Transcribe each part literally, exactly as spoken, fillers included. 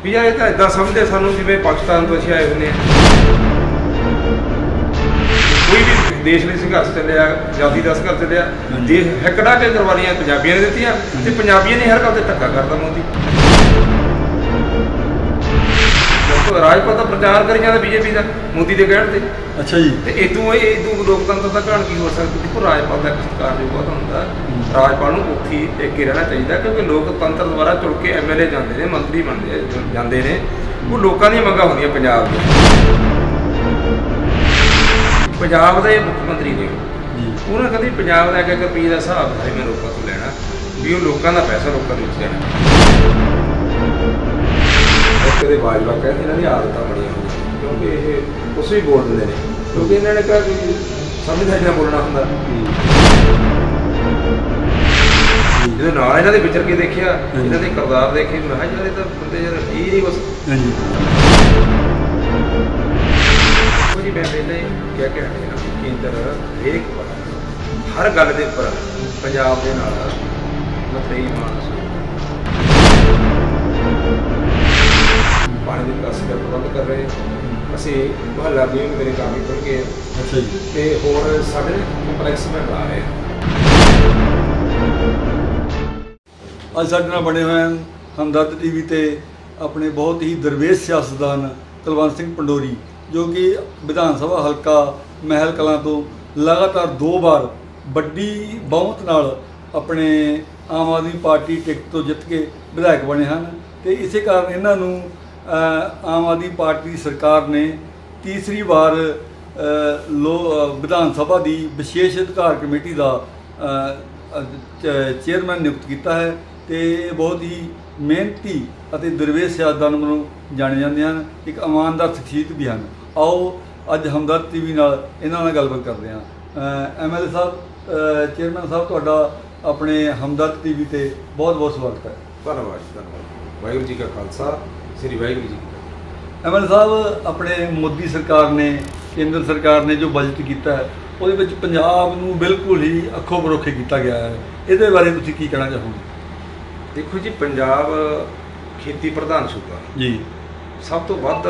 ਵੀ ਯਾਰ ਇਹ ਤਾਂ ਇਦਾਂ ਸਮਝਦੇ ਸਾਨੂੰ ਜਿਵੇਂ ਪਾਕਿਸਤਾਨ ਤੋਂ ਅਸੀਂ ਆਏ ਹੁੰਦੇ ਹਾਂ। ਕੋਈ ਵੀ ਦੇਸ਼ ਲਈ ਸੰਘਰਸ਼ ਚੱਲਿਆ, ਆਜ਼ਾਦੀ ਦਾ ਸੰਘਰਸ਼ ਚੱਲਿਆ, ਦੇਸ਼ ਹੈਕੜਾ ਕੇ ਕੁਰਬਾਨੀਆਂ ਪੰਜਾਬੀਆਂ ਨੇ ਦਿੱਤੀਆਂ ਤੇ ਪੰਜਾਬੀਆਂ ਨੇ ਹਰ ਗੱਲ ਤੇ ਧੱਕਾ ਕਰਦਾ ਮੋਦੀ। ਰਾਜਪਾਲ ਦਾ ਪ੍ਰਚਾਰ ਕਰੀ ਜਾਂਦਾ ਬੀਜੇਪੀ ਦਾ ਮੋਦੀ ਦੇ ਕਹਿਣ ਤੇ। ਅੱਛਾ ਜੀ। ਤੇ ਇਦੋਂ ਇਹ ਇਦੋਂ ਲੋਕਤੰਤਰ ਦਾ ਕਹਾਣ ਕੀ ਹੋ ਸਕਦੀ? ਦੇਖੋ ਰਾਜਪਾਲ ਦਾ ਸਤਿਕਾਰ ਬਹੁਤ ਹੁੰਦਾ, ਰਾਜਪਾਲ ਨੂੰ ਉੱਥੇ ਟਿਕ ਕੇ ਰਹਿਣਾ ਚਾਹੀਦਾ ਕਿਉਂਕਿ ਲੋਕਤੰਤਰ ਦੁਆਰਾ ਚੁਣ ਕੇ ਐਮ ਐਲ ਏ ਜਾਂਦੇ ਨੇ, ਮੰਤਰੀ ਬਣਦੇ ਜਾਂਦੇ ਨੇ, ਉਹ ਲੋਕਾਂ ਦੀਆਂ ਮੰਗਾਂ ਹੁੰਦੀਆਂ ਪੰਜਾਬ ਦੀਆਂ। ਪੰਜਾਬ ਦੇ ਮੁੱਖ ਮੰਤਰੀ ਨੇ ਉਹਨਾਂ ਕਦੇ ਪੰਜਾਬ ਦਾ ਇੱਕ ਇੱਕ ਰੁਪਈਏ ਦਾ ਹਿਸਾਬ ਹੈ ਮੈਂ ਲੋਕਾਂ ਤੋਂ ਲੈਣਾ ਵੀ ਉਹ ਲੋਕਾਂ ਦਾ ਪੈਸਾ ਲੋਕਾਂ ਦੇ ਵਿੱਚ ਦੇਣਾ। ਕਦੇ ਬਾਜਵਾ ਕਹਿੰਦੇ ਇਹਨਾਂ ਦੀ ਆਦਤਾਂ ਬਣੀਆਂ ਹੋਈਆਂ ਕਿਉਂਕਿ ਇਹ ਕੁਛ ਵੀ ਬੋਲ ਦਿੰਦੇ ਨੇ ਕਿਉਂਕਿ ਇਹਨਾਂ ਨੇ ਕਿਹਾ ਕਿ ਸਮਝਦਾਰੀ ਨਾਲ ਬੋਲਣਾ ਹੁੰਦਾ। ਜਦੋਂ ਨਾਲ ਇਹਨਾਂ ਦੇ ਵਿਚਰ ਕੇ ਦੇਖਿਆ, ਇਹਨਾਂ ਦੇ ਕਿਰਦਾਰ ਦੇਖੇ, ਮੈਂ ਕਿਹਾ ਯਾਰ ਇਹ ਤਾਂ ਬੰਦੇ ਯਾਰ ਇਹ ਨਹੀਂ ਬਸ ਜੀ। ਮੈਂ ਪਹਿਲੇ ਕਹਿ ਕੇ ਹਟਿਆ ਕੇਂਦਰ ਹਰੇਕ ਹਰ ਗੱਲ ਦੇ ਉੱਪਰ ਪੰਜਾਬ ਦੇ ਨਾਲ ਮਤਲਬ ਮਾਨਸ ਪਾਣੀ ਦੀ ਨਿਕਾਸੀ ਦਾ ਪ੍ਰਬੰਧ ਕਰ ਰਹੇ। ਅਸੀਂ ਮੁਹੱਲਾ ਦੀਆਂ ਮੇਰੇ ਕੰਮ ਹੀ ਖੁੱਲ੍ਹ ਗਏ। ਅੱਛਾ ਜੀ। ਤੇ ਹੋਰ ਸਾਡੇ ਕੰਪਲੈਕਸ ਮੈਂ ਬਣਾ ਰਹੇ ਹਾਂ। ਅੱਜ ਸਾਡੇ ਨਾਲ ਬਣੇ ਹੋਏ ਹਨ ਹਮਦਰਦ ਟੀ ਵੀ ਤੇ ਆਪਣੇ ਬਹੁਤ ਹੀ ਦਰਵੇਸ਼ ਸਿਆਸਤਦਾਨ ਕੁਲਵੰਤ ਸਿੰਘ ਪੰਡੋਰੀ, ਜੋ ਕਿ ਵਿਧਾਨ ਸਭਾ ਹਲਕਾ ਮਹਿਲ ਕਲਾਂ ਤੋਂ ਲਗਾਤਾਰ ਦੋ ਵਾਰ ਵੱਡੀ ਬਹੁਮਤ ਨਾਲ ਆਪਣੇ ਆਮ ਆਦਮੀ ਪਾਰਟੀ ਟਿਕਟ ਤੋਂ ਜਿੱਤ ਕੇ ਵਿਧਾਇਕ ਬਣੇ ਹਨ। ਤੇ ਇਸੇ ਕਾਰਨ ਇਹਨਾਂ ਨੂੰ ਆਮ ਆਦਮੀ ਪਾਰਟੀ ਦੀ ਸਰਕਾਰ ਨੇ ਤੀਸਰੀ ਵਾਰ ਲੋ ਵਿਧਾਨ ਸਭਾ ਦੀ ਵਿਸ਼ੇਸ਼ ਅਧਿਕਾਰ ਕਮੇਟੀ ਦਾ ਚੇਅਰਮੈਨ ਨਿਯੁਕਤ ਕੀਤਾ ਹੈ। ਤੇ ਬਹੁਤ ਹੀ ਮਿਹਨਤੀ ਅਤੇ ਦਰਵੇਸ਼ ਸਿਆਸਤਦਾਨ ਵੱਲੋਂ ਜਾਣੇ ਜਾਂਦੇ ਹਨ, ਇੱਕ ਇਮਾਨਦਾਰ ਸ਼ਖਸੀਅਤ ਵੀ ਹਨ। ਆਓ ਅੱਜ ਹਮਦਰਦ ਟੀ ਵੀ ਨਾਲ ਇਹਨਾਂ ਨਾਲ ਗੱਲਬਾਤ ਕਰਦੇ ਹਾਂ। ਐਮ ਐਲ ਏ ਸਾਹਿਬ, ਚੇਅਰਮੈਨ ਸਾਹਿਬ, ਤੁਹਾਡਾ ਆਪਣੇ ਹਮਦਰਦ ਟੀ ਵੀ ਤੇ ਬਹੁਤ ਬਹੁਤ ਸਵਾਗਤ ਹੈ। ਧੰਨਵਾਦ ਧੰਨਵਾਦ। ਵਾਹਿਗੁਰੂ ਜੀ ਕਾ ਖਾਲਸਾ, ਸ੍ਰੀ ਵਾਹਿਗੁਰੂ ਜੀ ਕੀ ਫਤਿਹ। ਐਮ ਐਲ ਏ ਸਾਹਿਬ, ਆਪਣੇ ਮੋਦੀ ਸਰਕਾਰ ਨੇ, ਕੇਂਦਰ ਸਰਕਾਰ ਨੇ ਜੋ ਬਜਟ ਕੀਤਾ ਹੈ ਉਹਦੇ ਵਿੱਚ ਪੰਜਾਬ ਨੂੰ ਬਿਲਕੁਲ ਹੀ ਅੱਖੋਂ ਪਰੋਖੇ ਕੀਤਾ ਗਿਆ ਹੈ। ਇਹਦੇ ਬਾਰੇ ਤੁਸੀਂ ਕੀ ਕਹਿਣਾ ਚਾਹੋਗੇ? ਦੇਖੋ ਜੀ, ਪੰਜਾਬ ਖੇਤੀ ਪ੍ਰਧਾਨ ਸੂਬਾ ਜੀ, ਸਭ ਤੋਂ ਵੱਧ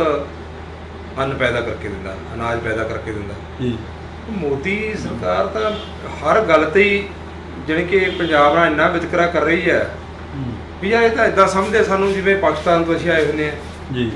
ਅੰਨ ਪੈਦਾ ਕਰਕੇ ਦਿੰਦਾ, ਅਨਾਜ ਪੈਦਾ ਕਰਕੇ ਦਿੰਦਾ ਜੀ। ਮੋਦੀ ਸਰਕਾਰ ਤਾਂ ਹਰ ਗੱਲ ਤੇ ਹੀ ਜਾਣੀ ਕਿ ਪੰਜਾਬ ਨਾਲ ਇੰਨਾ ਵਿਤਕਰਾ ਕਰ ਰਹੀ ਹੈ ਵੀ ਯਾਰ ਇਹ ਤਾਂ ਇਦਾਂ ਸਮਝਦੇ ਸਾਨੂੰ ਜਿਵੇਂ ਪਾਕਿਸਤਾਨ ਤੋਂ ਅਸੀਂ ਆਏ ਹੁੰਦੇ ਹਾਂ ਜੀ।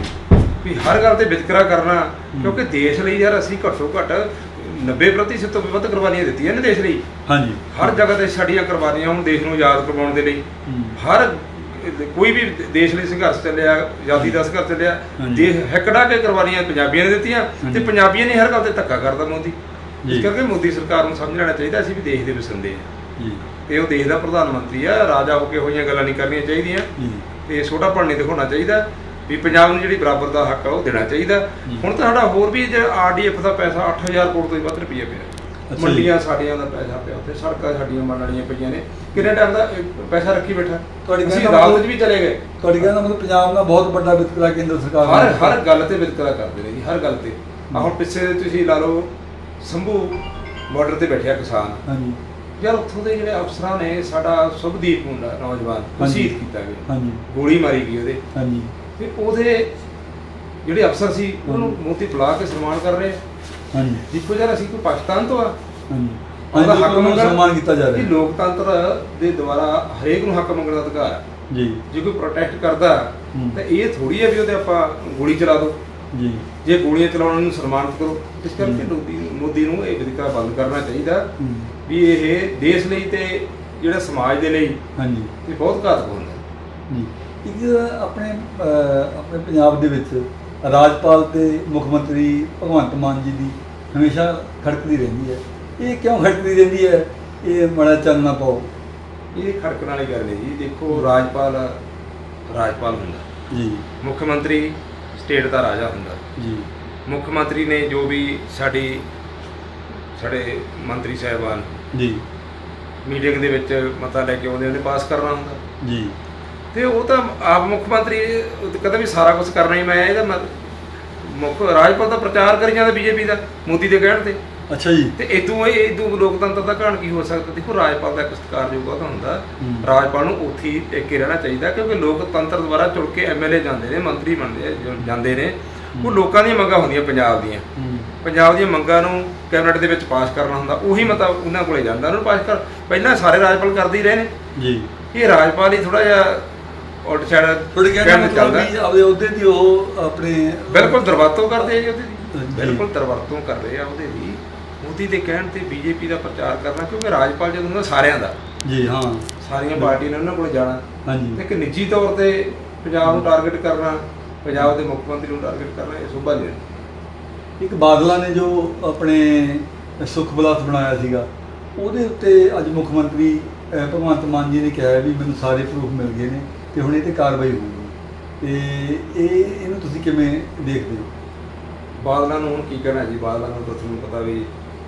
ਵੀ ਹਰ ਗੱਲ ਤੇ ਵਿਤਕਰਾ ਕਰਨਾ ਕਿਉਂਕਿ ਦੇਸ਼ ਲਈ ਯਾਰ ਅਸੀਂ ਘੱਟੋ ਘੱਟ ਨੱਬੇ ਪ੍ਰਤੀਸ਼ਤ ਤੋਂ ਵੱਧ ਕੁਰਬਾਨੀਆਂ ਦਿੱਤੀਆਂ ਨੇ ਦੇਸ਼ ਲਈ। ਹਾਂਜੀ। ਹਰ ਜਗ੍ਹਾ ਤੇ ਸਾਡੀਆਂ ਕੁਰਬਾਨੀਆਂ ਹੁਣ ਦੇਸ਼ ਨੂੰ ਆਜ਼ਾਦ ਕਰਵਾਉਣ ਦੇ ਲਈ। ਹਰ ਕੋਈ ਵੀ ਦੇਸ਼ ਲਈ ਸੰਘਰਸ਼ ਚੱਲਿਆ, ਆਜ਼ਾਦੀ ਦਾ ਸੰਘਰਸ਼ ਚੱਲਿਆ, ਦੇਸ਼ ਹੈਕੜਾ ਕੇ ਕੁਰਬਾਨੀਆਂ ਪੰਜਾਬੀਆਂ ਨੇ ਦਿੱਤੀਆਂ ਤੇ ਪੰਜਾਬੀਆਂ ਨੇ ਹਰ ਗੱਲ ਤੇ ਧੱਕਾ ਕਰਦਾ ਮੋਦੀ। ਇਸ ਕਰਕੇ ਮੋਦੀ ਸਰਕਾਰ ਨੂੰ ਸਮਝ ਲੈਣਾ ਚਾਹੀਦਾ ਅਸੀਂ ਵੀ ਦੇਸ਼ ਦੇ ਵਸਿੰਦੇ ਹਾਂ ਤੇ ਉਹ ਦੇਸ਼ ਦਾ ਪ੍ਰਧਾਨ ਮੰਤਰੀ ਆ। ਰਾਜਾ ਹੋ ਕੇ ਹੋਈਆਂ ਗੱਲਾਂ ਨਹੀਂ ਕਰਨੀਆਂ ਚਾਹੀਦੀਆਂ ਤੇ ਛੋਟਾਪਣ ਨਹੀਂ ਦਿਖਾਉਣਾ ਚਾਹੀਦਾ ਵੀ ਪੰਜਾਬ ਨੂੰ ਜਿਹੜੀ ਬਰਾਬਰ ਦਾ ਹੱਕ ਆ ਉਹ ਦੇਣਾ ਚਾਹੀਦਾ। ਹੁਣ ਤਾਂ ਸਾਡਾ ਹੋਰ ਵੀ ਆਰ ਡੀ ਐਫ ਦਾ ਪੈਸਾ ਅੱਠ ਹਜ਼ਾਰ ਕਰੋੜ ਤੋਂ ਵੱਧ ਰੁਪਈਆ ਪਿਆ, ਮੰਡੀਆਂ ਸਾਡੀਆਂ ਦਾ ਪੈਸਾ ਪਿਆ, ਉੱਥੇ ਸੜਕਾਂ ਸਾਡੀਆਂ ਬਣਨ ਵਾਲੀਆਂ ਪਈਆਂ ਨੇ। ਕਿੰਨੇ ਟਾਈਮ ਦਾ ਪੈਸਾ ਰੱਖੀ ਬੈਠਾ। ਤੁਹਾਡੀ ਅਸੀਂ ਅਦਾਲਤ 'ਚ ਵੀ ਚਲੇ ਗਏ। ਤੁਹਾਡੀ ਕਹਿੰਦਾ ਮਤਲਬ ਪੰਜਾਬ ਨਾਲ ਬਹੁਤ ਵੱਡਾ ਵਿਤਕਰਾ ਕੇਂਦਰ ਸਰਕਾਰ ਹਰ ਹਰ ਗੱਲ ਤੇ ਵਿਤਕਰਾ ਕਰਦੇ ਨੇ ਜੀ, ਹਰ ਗੱਲ ਤੇ। ਆਹ ਹੁਣ ਪਿੱਛੇ ਤੁਸੀਂ ਲਾ ਲਓ ਸੰਭੂ ਬਾਰਡਰ ਤੇ ਬੈਠਿਆ ਕਿਸਾਨ। ਹਾਂਜੀ। ਯਾਰ ਉੱਥੋਂ ਦੇ ਜਿਹੜੇ ਅਫਸਰਾਂ ਨੇ ਸਾਡਾ ਸੁਭਦੀਪ ਮੁੰਡਾ ਨੌਜਵਾਨ ਸ਼ਹੀਦ ਕੀਤਾ ਗਿਆ। ਹਾਂਜੀ। ਗੋਲੀ ਮਾਰੀ ਗਈ ਉਹਦੇ। ਹਾਂਜੀ। ਤੇ ਉਹਦੇ ਜਿਹੜੇ ਅਫਸਰ ਸੀ ਉਹਨੂੰ ਮੋਦੀ ਬੁਲਾ ਕੇ ਸਨਮਾਨ ਕਰ ਰਹੇ। ਹਾਂਜੀ। ਦੇਖੋ ਯਾਰ ਅਸੀਂ ਕੋਈ ਪਾਕਿਸਤਾਨ ਤੋਂ ਆ। ਹਾਂਜੀ। ਉਹਦਾ ਹੱਕ ਮੰਗਣ ਸਨਮਾਨ ਕੀਤਾ ਜਾ ਰਿਹਾ। ਇਹ ਲੋਕਤੰਤਰ ਦੇ ਦੁਆਰਾ ਹਰੇਕ ਨੂੰ ਹੱਕ ਮੰਗਣ ਦਾ ਅਧਿਕਾਰ ਹੈ ਜੀ। ਜੇ ਕੋਈ ਪ੍ਰੋਟੈਸਟ ਕਰਦਾ ਤਾਂ ਇਹ ਥੋੜੀ ਹੈ ਵੀ ਉਹਦੇ ਆਪਾਂ ਗੋਲੀ ਚਲਾ ਦਿਓ ਜੀ। ਜੇ ਗੋਲੀਆਂ ਚਲਾਉਣ ਨੂੰ ਸਨਮਾਨਿਤ ਕਰੋ। ਇਸ ਕਰਕੇ ਮੋਦੀ ਮੋਦੀ ਨੂੰ ਇਹ ਵਿਤਕਰਾ ਬੰਦ ਕਰਨਾ ਚਾਹੀਦਾ ਵੀ ਇਹ ਦੇਸ਼ ਲਈ ਤੇ ਜਿਹੜਾ ਸਮਾਜ ਦੇ ਲਈ ਹਾਂਜੀ ਇਹ ਬਹੁਤ ਘਾਤਕ ਹੁੰਦਾ ਜੀ। ਇੱਕ ਆਪਣੇ ਆਪਣੇ ਪੰਜਾਬ ਦੇ ਵਿੱਚ ਰਾਜਪਾਲ ਤੇ ਮੁੱਖ ਮੰਤਰੀ ਭਗਵੰਤ ਮਾਨ ਜੀ ਦੀ ਹਮੇਸ਼ਾ ਖੜਕਦੀ ਰਹਿੰਦੀ ਹੈ। ਇਹ ਕਿਉਂ ਖੜਕਦੀ ਰਹਿੰਦੀ ਹੈ? ਇਹ ਮਾੜਾ ਚਾਨਣਾ ਪਾਓ। ਇਹ ਖੜਕਣ ਵਾਲੀ ਗੱਲ ਨਹੀਂ ਜੀ। ਦੇਖੋ, ਰਾਜਪਾਲ ਰਾਜਪਾਲ ਹੁੰਦਾ ਜੀ, ਮੁੱਖ ਮੰਤਰੀ ਸਟੇਟ ਦਾ ਰਾਜਾ ਹੁੰਦਾ ਜੀ। ਮੁੱਖ ਮੰਤਰੀ ਨੇ ਜੋ ਵੀ ਸਾਡੀ ਸਾਡੇ ਮੰਤਰੀ ਸਾਹਿਬਾਨ ਜੀ ਮੀਟਿੰਗ ਦੇ ਵਿੱਚ ਮਤਾ ਲੈ ਕੇ ਆਉਂਦੇ ਉਹਨੇ ਪਾਸ ਕਰਨਾ ਹੁੰਦਾ ਜੀ। ਤੇ ਉਹ ਤਾਂ ਆਪ ਮੁੱਖ ਮੰਤਰੀ ਕਦੇ ਵੀ ਸਾਰਾ ਕੁਝ ਕਰਨਾ ਹੀ। ਮੈਂ ਇਹਦਾ ਮੁੱਖ ਰਾਜਪਾਲ ਦਾ ਪ੍ਰਚਾਰ ਕਰੀ ਜਾਂਦਾ ਬੀਜੇਪੀ ਦਾ ਮੋਦੀ ਦੇ ਕਹਿਣ ਤੇ। ਅੱਛਾ ਜੀ। ਤੇ ਇਦੋਂ ਇਹ ਇਦੋਂ ਲੋਕਤੰਤਰ ਦਾ ਘਾਣ ਕੀ ਹੋ ਸਕਦਾ? ਦੇਖੋ ਰਾਜਪਾਲ ਦਾ ਇੱਕ ਸਤਿਕਾਰਯੋਗ ਅਹੁਦਾ ਹੁੰਦਾ, ਰਾਜਪਾਲ ਨੂੰ ਉੱਥੇ ਹੀ ਟਿਕ ਕੇ ਰਹਿਣਾ ਚਾਹੀਦਾ, ਕਿਉਂਕਿ ਲੋਕਤੰਤਰ ਦੁਆਰਾ ਚੁਣ ਕੇ ਐਮ ਐਲ ਏ ਜਾਂਦੇ ਨੇ, ਮੰਤਰੀ ਬਣਦੇ ਜਾਂਦੇ ਨੇ, ਉਹ ਲੋਕਾਂ ਦੀਆਂ ਮੰਗਾਂ ਹੁੰਦੀਆਂ ਪੰਜਾਬ ਦੀਆਂ। ਪੰਜਾਬ ਦੀਆਂ ਮੰਗਾਂ ਨੂੰ ਕੈਬਨਿਟ ਦੇ ਵਿੱਚ ਪਾਸ ਕਰਨਾ ਹੁੰਦਾ, ਉਹੀ ਮਤਾ ਉਹਨਾਂ ਕੋਲੇ ਜਾਂਦਾ, ਉਹਨੂੰ ਪਾਸ ਕਰ। ਪਹਿਲਾਂ ਸਾਰੇ ਰਾਜਪਾਲ ਕਰਦੇ ਹੀ ਰਹੇ ਨੇ ਜੀ। ਇਹ ਰਾਜਪਾਲ ਹੀ ਥੋੜਾ ਜਿਹਾ ਉਲਟ ਸਾਈਡ ਥੋੜੇ ਕਹਿੰਦੇ ਚੱਲਦਾ ਆਪਦੇ ਅਹੁਦੇ ਦੀ ਉਹ ਆਪਣੇ ਬਿਲਕੁਲ ਦਰਵਰਤੋਂ ਕਰਦੇ ਆ ਜੀ, ਉਹਦੇ ਦੀ ਬਿਲਕੁਲ ਦਰਵਰਤੋਂ ਕਰ ਰਹੇ ਆ ਉਹਦੇ ਦੀ। ਮੋਦੀ ਦੇ ਕਹਿਣ ਤੇ ਬੀਜੇਪੀ ਦਾ ਪ੍ਰਚਾਰ ਕਰਨਾ, ਕਿਉਂਕਿ ਰਾਜਪਾਲ ਜਦੋਂ ਹੁੰਦਾ ਸਾਰਿਆਂ ਦਾ ਜੀ, ਹਾਂ ਸਾਰੀਆਂ ਪਾਰਟੀਆਂ ਨੇ ਉਹਨਾਂ ਕੋਲ ਜਾਣਾ। ਹਾਂਜੀ। ਇੱਕ ਨਿੱਜੀ ਤੌਰ ਤੇ ਪੰਜਾਬ ਨੂੰ ਟਾਰਗੇਟ ਕਰਨਾ, ਪੰਜਾਬ ਦੇ ਮੁੱਖ ਮੰਤਰੀ ਨੂੰ ਟਾਰਗੇਟ ਕਰਨਾ, ਇਹ ਸੋਭਾ ਨਹੀਂ। ਇੱਕ ਬਾਦਲਾਂ ਨੇ ਜੋ ਆਪਣੇ ਸੁਖ ਬਲਾਸ ਬਣਾਇਆ ਸੀਗਾ, ਉਹਦੇ ਉੱਤੇ ਅੱਜ ਮੁੱਖ ਮੰਤਰੀ ਭਗਵੰਤ ਮਾਨ ਜੀ ਨੇ ਕਿਹਾ ਵੀ ਮੈਨੂੰ ਸਾਰੇ ਪ੍ਰੂਫ ਮਿਲ ਗਏ ਨੇ ਤੇ ਹੁਣ ਇਹ ਤੇ ਕਾਰਵਾਈ ਹੋਊਗੀ, ਤੇ ਇਹ ਇਹਨੂੰ ਤੁਸੀਂ ਕਿਵੇਂ ਦੇਖਦੇ ਹੋ? ਬਾਦਲਾਂ ਨੂੰ ਹੁਣ ਕੀ ਕਹਿਣਾ ਜੀ? ਬਾਦਲਾਂ ਨੂੰ ਤਾਂ ਤੁਹਾਨੂੰ ਪਤਾ ਵੀ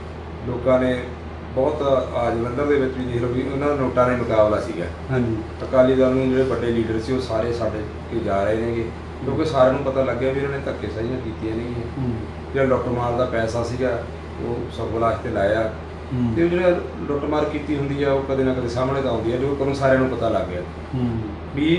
ਲੋਕਾਂ ਨੇ ਬਹੁਤ ਆ ਜਲੰਧਰ ਦੇ ਵਿੱਚ ਵੀ ਦੇਖ ਲਓ ਵੀ ਉਹਨਾਂ ਦਾ ਨੋਟਾਂ ਨਾਲ ਮੁਕਾਬਲਾ ਸੀਗਾ। ਹਾਂਜੀ। ਅਕਾਲੀ ਦਲ ਨੂੰ ਜਿਹੜੇ ਵੱਡੇ ਲੀਡਰ ਸੀ ਉਹ ਸਾਰੇ ਛੱਡ ਕੇ ਜਾ ਰਹੇ ਨੇਗੇ, ਕਿਉਂਕਿ ਸਾਰਿਆਂ ਨੂੰ ਪਤਾ ਲੱਗਿਆ ਵੀ ਇਹਨਾਂ ਨੇ ਧੱਕੇਸ਼ਾਹੀਆਂ ਕੀਤੀਆਂ ਨੇਗੀਆਂ। ਜਿਹੜਾ ਲੁੱਟਮਾਰ ਦਾ ਪੈਸਾ ਸੀਗਾ ਉਹ ਸੁਖਬਲਾਸ ਤੇ ਲਾਇਆ, ਤੇ ਉਹ ਜਿਹੜਾ ਲੁੱਟਮਾਰ ਕੀਤੀ ਹੁੰਦੀ ਆ ਉਹ ਕਦੇ ਨਾ ਕਦੇ ਸਾਹਮਣੇ ਤਾਂ ਆਉਂਦੀ ਆ, ਜੋ ਤੁਹਾਨੂੰ ਸਾਰਿਆਂ ਨੂੰ ਪਤਾ ਲੱਗ ਗਿਆ ਵੀ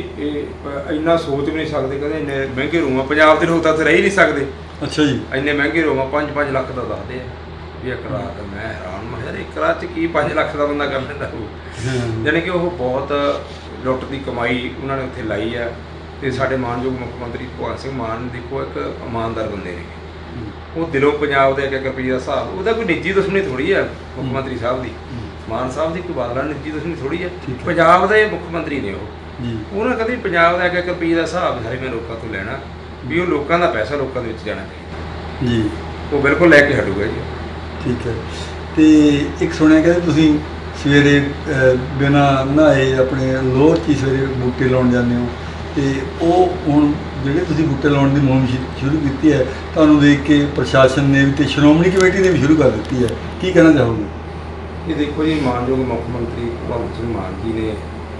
ਇਹ ਇੰਨਾ ਸੋਚ ਵੀ ਨਹੀਂ ਸਕਦੇ। ਕਹਿੰਦੇ ਇੰਨੇ ਮਹਿੰਗੇ ਰੂਮ ਆ, ਪੰਜਾਬ ਦੇ ਲੋਕ ਤਾਂ ਉੱਥੇ ਰਹਿ ਹੀ ਨਹੀਂ ਸਕਦੇ। ਅੱਛਾ ਜੀ। ਇੰਨੇ ਮਹਿੰਗੇ ਰੂਮ ਆ, ਪੰਜ ਪੰਜ ਲੱਖ ਦਾ ਦੱਸਦੇ ਆ ਵੀ ਇੱਕ ਰਾਤ। ਮੈਂ ਹੈਰਾਨ, ਮੈਂ ਯਾਰ ਇੱਕ ਰਾਤ 'ਚ ਕੀ ਪੰਜ ਲੱਖ ਦਾ ਬੰਦਾ ਕਰ ਲੈਂਦਾ ਉਹ। ਜਾਣੀ ਕਿ ਉਹ ਬਹੁਤ ਲੁੱਟ ਦੀ ਕਮਾਈ ਉਹਨਾਂ ਨੇ ਉੱਥੇ ਲਾਈ ਆ। ਤੇ ਸਾਡੇ ਮਾਨਯੋਗ ਮੁੱਖ ਮੰਤਰੀ ਭਗਵੰਤ ਸਿੰਘ ਮਾਨ ਦੇਖੋ ਇੱਕ ਇਮਾਨਦਾਰ ਬੰਦੇ ਨੇ, ਉਹ ਦਿਲੋਂ ਪੰਜਾਬ ਦੇ ਇੱਕ ਇੱਕ ਰੁਪਈਏ ਦਾ ਹਿਸਾਬ, ਉਹਦਾ ਕੋਈ ਨਿੱਜੀ ਦੁਸ਼ਮਣੀ ਥੋੜ੍ਹੀ ਆ ਮੁੱਖ ਮੰਤਰੀ ਸਾਹਿਬ ਦੀ, ਮਾਨ ਸਾਹਿਬ ਦੀ ਕੋਈ ਬਾਦਲਾਂ ਨਿੱਜੀ ਦੁਸ਼ਮਣੀ ਥੋੜ੍ਹੀ ਆ। ਪੰਜਾਬ ਦੇ ਮੁੱਖ ਮੰਤਰੀ ਨੇ ਉਹ, ਉਹਨਾਂ ਕਦੇ ਪੰਜਾਬ ਦਾ ਇੱਕ ਇੱਕ ਰੁਪਈਏ ਦਾ ਹਿਸਾਬ ਹਰੇਵੇਂ ਲੋਕਾਂ ਤੋਂ ਲੈਣਾ ਵੀ ਉਹ ਲੋਕਾਂ ਦਾ ਪੈਸਾ ਲੋਕਾਂ ਦੇ ਵਿੱਚ ਜਾਣਾ ਚਾਹੀਦਾ ਜੀ, ਉਹ ਬਿਲਕੁਲ ਲੈ ਕੇ ਹਟੂਗਾ ਜੀ। ਠੀਕ ਹੈ। ਤੇ ਇੱਕ ਸੁਣਿਆ ਕਹਿੰਦੇ ਤੁਸੀਂ ਸਵੇਰੇ ਬਿਨਾਂ ਨਹਾਏ ਆਪਣੇ ਲੋਅਰ 'ਚ ਸਵੇਰੇ ਬੂਟੇ ਲਾਉਣ ਜਾਂਦੇ ਹੋ, ਤੇ ਉਹ ਹੁਣ ਜਿਹੜੇ ਤੁਸੀਂ ਬੂਟੇ ਲਾਉਣ ਦੀ ਮੁਹਿੰਮ ਸ਼ੁਰੂ ਕੀਤੀ ਹੈ, ਤੁਹਾਨੂੰ ਦੇਖ ਕੇ ਪ੍ਰਸ਼ਾਸਨ ਨੇ ਵੀ ਤੇ ਸ਼੍ਰੋਮਣੀ ਕਮੇਟੀ ਨੇ ਵੀ ਸ਼ੁਰੂ ਕਰ ਦਿੱਤੀ ਹੈ, ਕੀ ਕਹਿਣਾ ਚਾਹੋਗੇ? ਇਹ ਦੇਖੋ ਜੀ, ਮਾਨਯੋਗ ਮੁੱਖ ਮੰਤਰੀ ਭਗਵੰਤ ਸਿੰਘ ਮਾਨ ਜੀ ਨੇ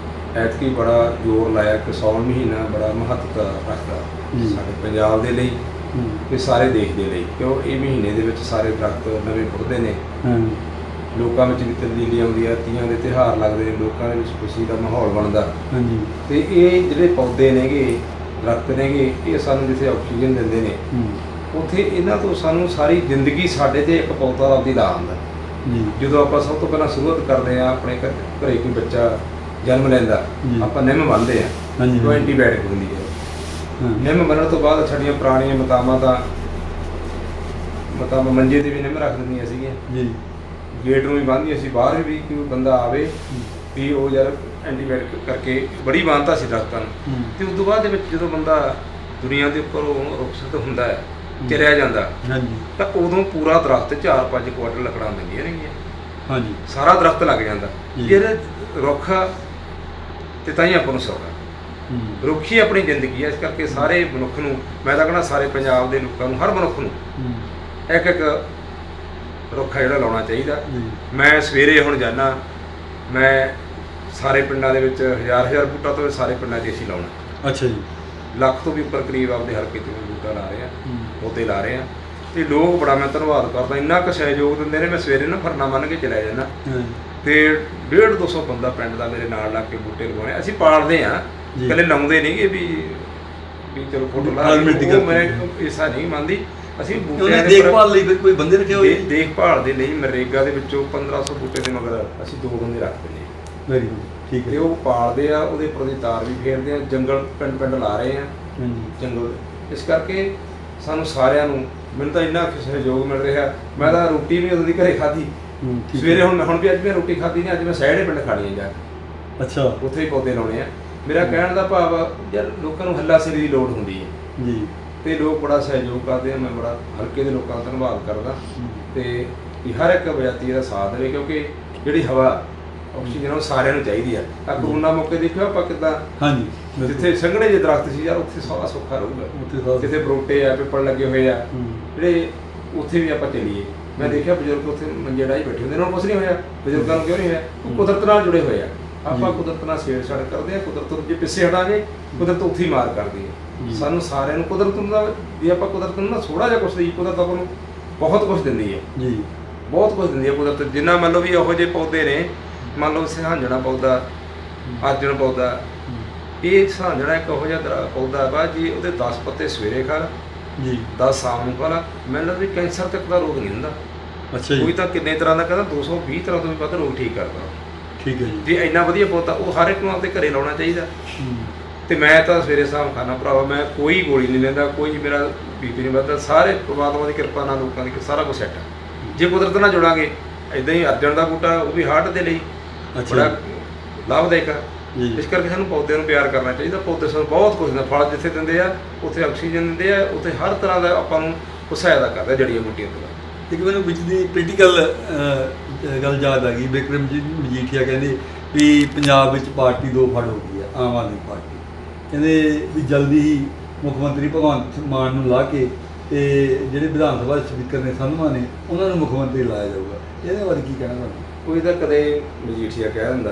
ਐਤਕੀ ਬੜਾ ਜ਼ੋਰ ਲਾਇਆ ਕਿ ਸਾਉਣ ਮਹੀਨਾ ਬੜਾ ਮਹੱਤਤਾ ਰੱਖਦਾ ਸਾਡੇ ਪੰਜਾਬ ਦੇ ਲਈ ਤੇ ਸਾਰੇ ਦੇਸ਼ ਦੇ ਲਈ, ਕਿਉਂ ਇਹ ਮਹੀਨੇ ਦੇ ਵਿੱਚ ਸਾਰੇ ਦਰਖਤ ਨਵੇਂ ਫੁੱਟਦੇ ਨੇ, ਲੋਕਾਂ ਵਿੱਚ ਵੀ ਤਬਦੀਲੀ ਆਉਂਦੀ ਹੈ, ਤੀਆਂ ਦੇ ਤਿਉਹਾਰ ਲੱਗਦੇ ਨੇ, ਲੋਕਾਂ ਦੇ ਵਿੱਚ ਖੁਸ਼ੀ ਦਾ ਮਾਹੌਲ ਬਣਦਾ। ਹਾਂਜੀ। ਤੇ ਇਹ ਜਿਹੜੇ ਪੌਦੇ ਨੇਗੇ, ਦਰਖਤ ਨੇਗੇ, ਇਹ ਸਾਨੂੰ ਜਿੱਥੇ ਆਕਸੀਜਨ ਦਿੰਦੇ ਨੇ, ਉੱਥੇ ਇਹਨਾਂ ਤੋਂ ਸਾਨੂੰ ਸਾਰੀ ਜ਼ਿੰਦਗੀ ਸਾਡੇ ਤੇ ਇੱਕ ਪੌਦਾ ਆਪਦੀ ਲਾ ਆਉਂਦਾ। ਜਦੋਂ ਆਪਾਂ ਸਭ ਤੋਂ ਪਹਿਲਾਂ ਸ਼ੁਰੂਆਤ ਕਰਦੇ ਹਾਂ, ਆਪਣੇ ਘਰੇ ਕੋਈ ਬੱਚਾ ਜਨਮ ਲੈਂਦਾ, ਆਪਾਂ ਨਿੰਮ ਬੰਨ੍ਹਦੇ ਹਾਂ, ਉਹ ਐਂਟੀਬਾਇਓਟਿਕ ਹੁੰਦੀ ਹੈ। ਨਿੰਮ ਬੰਨ੍ਹਣ ਤੋਂ ਬਾਅਦ ਸਾਡੀਆਂ ਪੁਰਾਣੀਆਂ ਮਾਤਾਵਾਂ ਤਾਂ ਮਾਤਾਵਾਂ ਮੰਜੇ ਤੇ ਵੀ ਨਿੰਮ ਰੱਖ ਦਿੰਦੀਆਂ ਸੀਗੀਆਂ ਜੀ, ਗੇਟ ਨੂੰ ਵੀ ਬੰਨ੍ਹਦੀਆਂ ਸੀ, ਬਾਹਰ ਵੀ ਕੋਈ ਬੰਦਾ ਆਵੇ ਵੀ ਉਹ ਯਾਰ ਐਂਟੀਬਾਇਓਟਿਕ ਕਰਕੇ ਬੜੀ ਮਾਨਤਾ ਸੀ ਦਰਖਤਾਂ ਨੂੰ। ਤੇ ਉਸ ਤੋਂ ਬਾਅਦ ਦੇ ਵਿੱਚ ਜਦੋਂ ਬੰਦਾ ਦੁਨੀਆ ਦੇ ਉੱਪਰ ਰੁਖਸਤ ਹੁੰਦਾ ਹੈ, ਚਲਿਆ ਜਾਂਦਾ, ਤਾਂ ਉਦੋਂ ਪੂਰਾ ਦਰਖਤ ਚਾਰ ਪੰਜ ਕੁਆਟਰ ਲੱਕੜਾਂ ਦਿੰਦੀਆਂ ਨੇਗੀਆਂ। ਹਾਂਜੀ। ਸਾਰਾ ਦਰਖਤ ਲੱਗ ਜਾਂਦਾ। ਜਿਹੜੇ ਰੁੱਖ ਤੇ ਤਾਂ ਹੀ ਆਪਾਂ ਨੂੰ ਸੌਖਾ, ਰੁੱਖ ਹੀ ਆਪਣੀ ਜ਼ਿੰਦਗੀ ਹੈ। ਇਸ ਕਰਕੇ ਸਾਰੇ ਮਨੁੱਖ ਨੂੰ, ਮੈਂ ਤਾਂ ਕਹਿੰਦਾ ਸਾਰੇ ਪੰਜਾਬ ਦੇ ਲੋਕਾਂ ਨੂੰ, ਹਰ ਮਨੁੱਖ ਨੂੰ ਇੱਕ ਇੱਕ ਰੁੱਖ ਜਿਹੜਾ ਲਾਉਣਾ ਚਾਹੀਦਾ। ਮੈਂ ਸਵੇਰੇ ਹੁਣ ਜਾਂਦਾ, ਮੈਂ ਸਾਰੇ ਪਿੰਡਾਂ ਦੇ ਵਿੱਚ ਹਜ਼ਾਰ ਹਜ਼ਾਰ ਬੂਟਾ ਤੋਂ ਸਾਰੇ ਪਿੰਡਾਂ 'ਚ ਅਸੀਂ ਲਾਉਣਾ। ਅੱਛਾ ਜੀ। ਲੱਖ ਤੋਂ ਵੀ ਉੱਪਰ ਕਰੀਬ ਆਪਦੇ ਹਲਕੇ 'ਚ ਬੂਟਾ ਲਾ ਰਹੇ ਆ, ਪੌਦੇ ਲਾ ਰਹੇ ਆ, ਤੇ ਲੋਕ ਬੜਾ ਮੈਂ ਧੰਨਵਾਦ ਕਰਦਾ, ਇੰਨਾ ਕੁ ਸਹਿਯੋਗ ਦਿੰਦੇ ਨੇ। ਮੈਂ ਸਵੇਰੇ ਨਾ ਫਰਨਾ ਮੰਨ ਕੇ ਚਲਿਆ ਜਾਂਦਾ, ਤੇ ਡੇਢ ਦੋ ਸੌ ਬੰਦਾ ਪਿੰਡ ਦਾ ਮੇਰੇ ਨਾਲ ਲੱਗ ਕੇ ਬੂਟੇ ਲਗਾਉਣੇ। ਅਸੀਂ ਪਾਲਦੇ ਹਾਂ, ਇਕੱਲੇ ਲਾਉਂਦੇ ਨਹੀਂਗੇ ਵੀ ਵੀ ਚਲੋ ਫੋਟੋ ਲਾ, ਉਹ ਮੈਂ ਐਸਾ ਨਹੀਂ ਮੰਨਦੀ। ਅਸੀਂ ਬੂਟਿਆਂ ਦੀ ਦੇਖਭਾਲ ਲਈ ਕੋਈ ਬੰਦੇ ਰੱਖੇ ਹੋਏ, ਦੇਖਭਾਲ ਦੇ ਲਈ ਨਰੇਗਾ ਦੇ ਵਿੱਚੋਂ ਪੰਦਰਾਂ ਸੌ ਬੂਟੇ ਦੇ ਮਗਰ ਅਸੀਂ ਦੋ ਬੰਦੇ ਰੱਖਦੇ ਨੇ। Very good. ਠੀਕ ਹੈ। ਤੇ ਉਹ ਪਾਲਦੇ ਆ, ਉਹਦੇ ਉੱਪਰ ਦੀ ਤਾਰ ਵੀ ਫੇਰਦੇ ਆ, ਜੰਗਲ ਪਿੰਡ ਪਿੰਡ ਲਾ ਰਹੇ ਆ ਜੰਗਲ। ਇਸ ਕਰਕੇ ਸਾਨੂੰ ਸਾਰਿਆਂ ਨੂੰ, ਮੈਨੂੰ ਤਾਂ ਇੰਨਾ ਸਹਿਯੋਗ ਮਿਲ ਰਿਹਾ। ਮੈਂ ਤਾਂ ਰੋਟੀ ਵੀ ਉਦੋਂ ਦੀ ਘਰੇ ਖਾਧੀ ਸਵੇਰੇ, ਹੁਣ ਹੁਣ ਵੀ ਅੱਜ ਮੈਂ ਰੋਟੀ ਖਾਧੀ ਨਹੀਂ, ਅੱਜ ਮੈਂ ਸਹਿੜੇ ਪਿੰਡ ਖਾਣੀ ਆ ਜਾ ਕੇ। ਅੱਛਾ। ਉੱਥੇ ਹੀ ਪੌਦੇ ਲਾਉਣੇ ਆ। ਮੇਰਾ ਕਹਿਣ ਦਾ ਭਾਵ ਯਾਰ ਲੋਕਾਂ ਨੂੰ ਹੱਲਾਸ਼ੇਰੀ ਦੀ ਲੋੜ ਹੁੰਦੀ ਹੈ ਜੀ, ਤੇ ਲੋਕ ਬੜਾ ਸਹਿਯੋਗ ਕਰਦੇ ਆ। ਮੈਂ ਬੜਾ ਹਲਕੇ ਦੇ ਲੋਕਾਂ ਦਾ ਧੰਨਵਾਦ ਕਰਦਾ, ਤੇ ਹਰ ਇੱਕ ਵਿਅਕਤੀ ਦਾ ਸਾਥ ਦੇਵੇ, ਕਿਉਂਕਿ ਜਿਹੜੀ ਹਵਾ ਆਕਸੀਜਨ ਉਹ ਸਾਰਿਆਂ ਨੂੰ ਚਾਹੀਦੀ ਆ। ਆ ਕਰੋਨਾ ਮੌਕੇ ਦੇਖਿਓ ਆਪਾਂ ਕਿੱਦਾਂ, ਹਾਂਜੀ, ਜਿੱਥੇ ਸੰਘਣੇ ਜਿਹੇ ਦਰਖਤ ਸੀ ਯਾਰ, ਉੱਥੇ ਸਾਰਾ ਸੌਖਾ ਰਹੂਗਾ। ਜਿੱਥੇ ਬਰੋਟੇ ਆ, ਪਿੱਪਲ ਲੱਗੇ ਹੋਏ ਆ ਜਿਹੜੇ, ਉੱਥੇ ਵੀ ਆਪਾਂ ਚੱਲੀਏ। ਮੈਂ ਦੇਖਿਆ ਬਜ਼ੁਰਗ ਉੱਥੇ ਮੰਜੇ ਡਾਹੀ ਬੈਠੇ ਹੁੰਦੇ, ਉਹਨਾਂ ਨੂੰ ਕੁਛ ਨਹੀਂ ਹੋਇਆ। ਬਜ਼ੁਰਗਾਂ ਨੂੰ ਕਿਉਂ ਨਹੀਂ ਹੋਇਆ? ਉਹ ਕੁਦਰਤ ਨਾਲ ਜੁੜੇ ਹੋਏ ਆ। ਆਪਾਂ ਕੁਦਰਤ ਨਾਲ ਛੇੜ ਛਾੜ ਕਰਦੇ ਹਾਂ, ਕੁਦਰਤ ਜੇ ਪਿੱਛੇ ਹਟਾਂਗੇ ਕੁਦਰਤ ਉੱਥੇ ਹੀ ਮਾਰ ਕਰਦੀ ਹੈ। ਸਾਨੂੰ ਸਾਰਿਆਂ ਨੂੰ ਕੁਦਰਤ ਨੂੰ, ਜੇ ਆਪਾਂ ਕੁਦਰਤ ਨੂੰ ਨਾ ਥੋੜ੍ਹਾ ਜਿਹਾ ਕੁਛ ਦੇਈਏ, ਕੁਦਰਤ ਆਪਾਂ ਨੂੰ ਬਹੁਤ ਕੁਛ ਦਿੰਦੀ ਹੈ ਜੀ। ਬਹੁਤ ਕੁਝ ਦਿੰਦੀ ਹੈ ਕੁਦਰਤ। ਜਿੰਨਾ ਮੰਨ ਲਓ ਵੀ ਇਹੋ ਜਿਹੇ ਪੌਦੇ ਨੇ, ਮੰਨ ਲਓ ਸਹਾਂਜਣਾ ਪੌਦਾ, ਅਰਜਨ ਪੌਦਾ, ਇਹ ਸਹਾਂਜਣਾ ਇੱਕ ਇਹੋ ਜਿਹਾ ਦਰਾ ਪੌਦਾ ਵਾ ਜੀ, ਉਹਦੇ ਦਸ ਪੱਤੇ ਸਵੇਰੇ ਖਾ ਲਾ ਜੀ, ਦਸ ਸ਼ਾਮ ਨੂੰ ਖਾ ਲਾ, ਮੈਨੂੰ ਲੱਗਦਾ ਵੀ ਕੈਂਸਰ ਤੱਕ ਦਾ ਰੋਗ ਨਹੀਂ ਹੁੰਦਾ। ਅੱਛਾ ਜੀ। ਕੋਈ ਤਾਂ ਕਿੰਨੇ ਤਰ੍ਹਾਂ ਦਾ ਕਹਿੰਦਾ ਦੋ ਸੌ ਵੀਹ ਤਰ੍ਹਾਂ ਤੋਂ ਵੀ ਵੱਧ ਰੋਗ ਠੀਕ ਕਰਦਾ। ਠੀਕ ਹੈ ਜੀ। ਜੇ ਇੰਨਾ ਵਧੀਆ ਪੌਦਾ ਉਹ ਹਰ ਇੱਕ ਨੂੰ ਆਪਣੇ ਘਰੇ ਲਾਉਣਾ ਚਾਹੀਦਾ। ਤੇ ਮੈਂ ਤਾਂ ਸਵੇਰੇ ਸ਼ਾਮ ਖਾਣਾ ਭਰਾਵਾ, ਮੈਂ ਕੋਈ ਗੋਲੀ ਨਹੀਂ ਲੈਂਦਾ, ਕੋਈ ਮੇਰਾ ਬੀਪੀ ਨਹੀਂ ਵੱਧਦਾ, ਸਾਰੇ ਪਰਮਾਤਮਾ ਦੀ ਕਿਰਪਾ ਨਾਲ, ਲੋਕਾਂ ਦੀ ਸਾਰਾ ਕੁਛ ਸੈੱਟ ਹੈ। ਜੇ ਕੁਦਰਤ ਨਾਲ ਜੁੜਾਂਗੇ, ਇੱਦਾਂ ਹੀ ਅਰਜਨ ਦਾ ਬੂਟਾ ਉਹ ਵੀ ਹਾਰਟ ਦੇ ਲਈ ਬੜਾ ਲਾਭਦਾਇਕ ਆ। ਇਸ ਕਰਕੇ ਸਾਨੂੰ ਪੌਦਿਆਂ ਨੂੰ ਪਿਆਰ ਕਰਨਾ ਚਾਹੀਦਾ। ਪੌਦੇ ਸਾਨੂੰ ਬਹੁਤ ਕੁਝ ਦਿੰਦੇ, ਫਲ ਜਿੱਥੇ ਦਿੰਦੇ ਆ ਉੱਥੇ ਆਕਸੀਜਨ ਦਿੰਦੇ ਆ, ਉੱਥੇ ਹਰ ਤਰ੍ਹਾਂ ਦਾ ਆਪਾਂ ਨੂੰ ਸਹਾਇਤਾ ਕਰਦੇ ਜੜੀਆਂ ਬੂਟੀਆਂ ਤੋਂ। ਇੱਕ ਮੈਨੂੰ ਵਿੱਚ ਦੀ ਪੋਲੀਟੀਕਲ ਗੱਲ ਯਾਦ ਆ ਗਈ, ਬਿਕਰਮਜੀਤ ਮਜੀਠੀਆ ਕਹਿੰਦੇ ਵੀ ਪੰਜਾਬ ਵਿੱਚ ਪਾਰਟੀ ਦੋ ਫੜ ਹੋ ਗਈ ਹੈ, ਆਮ ਆਦਮੀ ਪਾਰਟੀ। ਕਹਿੰਦੇ ਵੀ ਜਲਦੀ ਹੀ ਮੁੱਖ ਮੰਤਰੀ ਭਗਵੰਤ ਮਾਨ ਨੂੰ ਲਾ ਕੇ ਤੇ ਜਿਹੜੇ ਵਿਧਾਨ ਸਭਾ ਸਪੀਕਰ ਨੇ ਸੰਧਵਾ ਨੇ ਉਹਨਾਂ ਨੂੰ ਮੁੱਖ ਮੰਤਰੀ ਲਾਇਆ ਜਾਊਗਾ। ਇਹਦੇ ਬਾਰੇ ਕੀ ਕਹਿਣਾ ਤੁਹਾਨੂੰ? ਕੋਈ ਤਾਂ ਕਦੇ ਮਜੀਠੀਆ ਕਹਿ ਦਿੰਦਾ,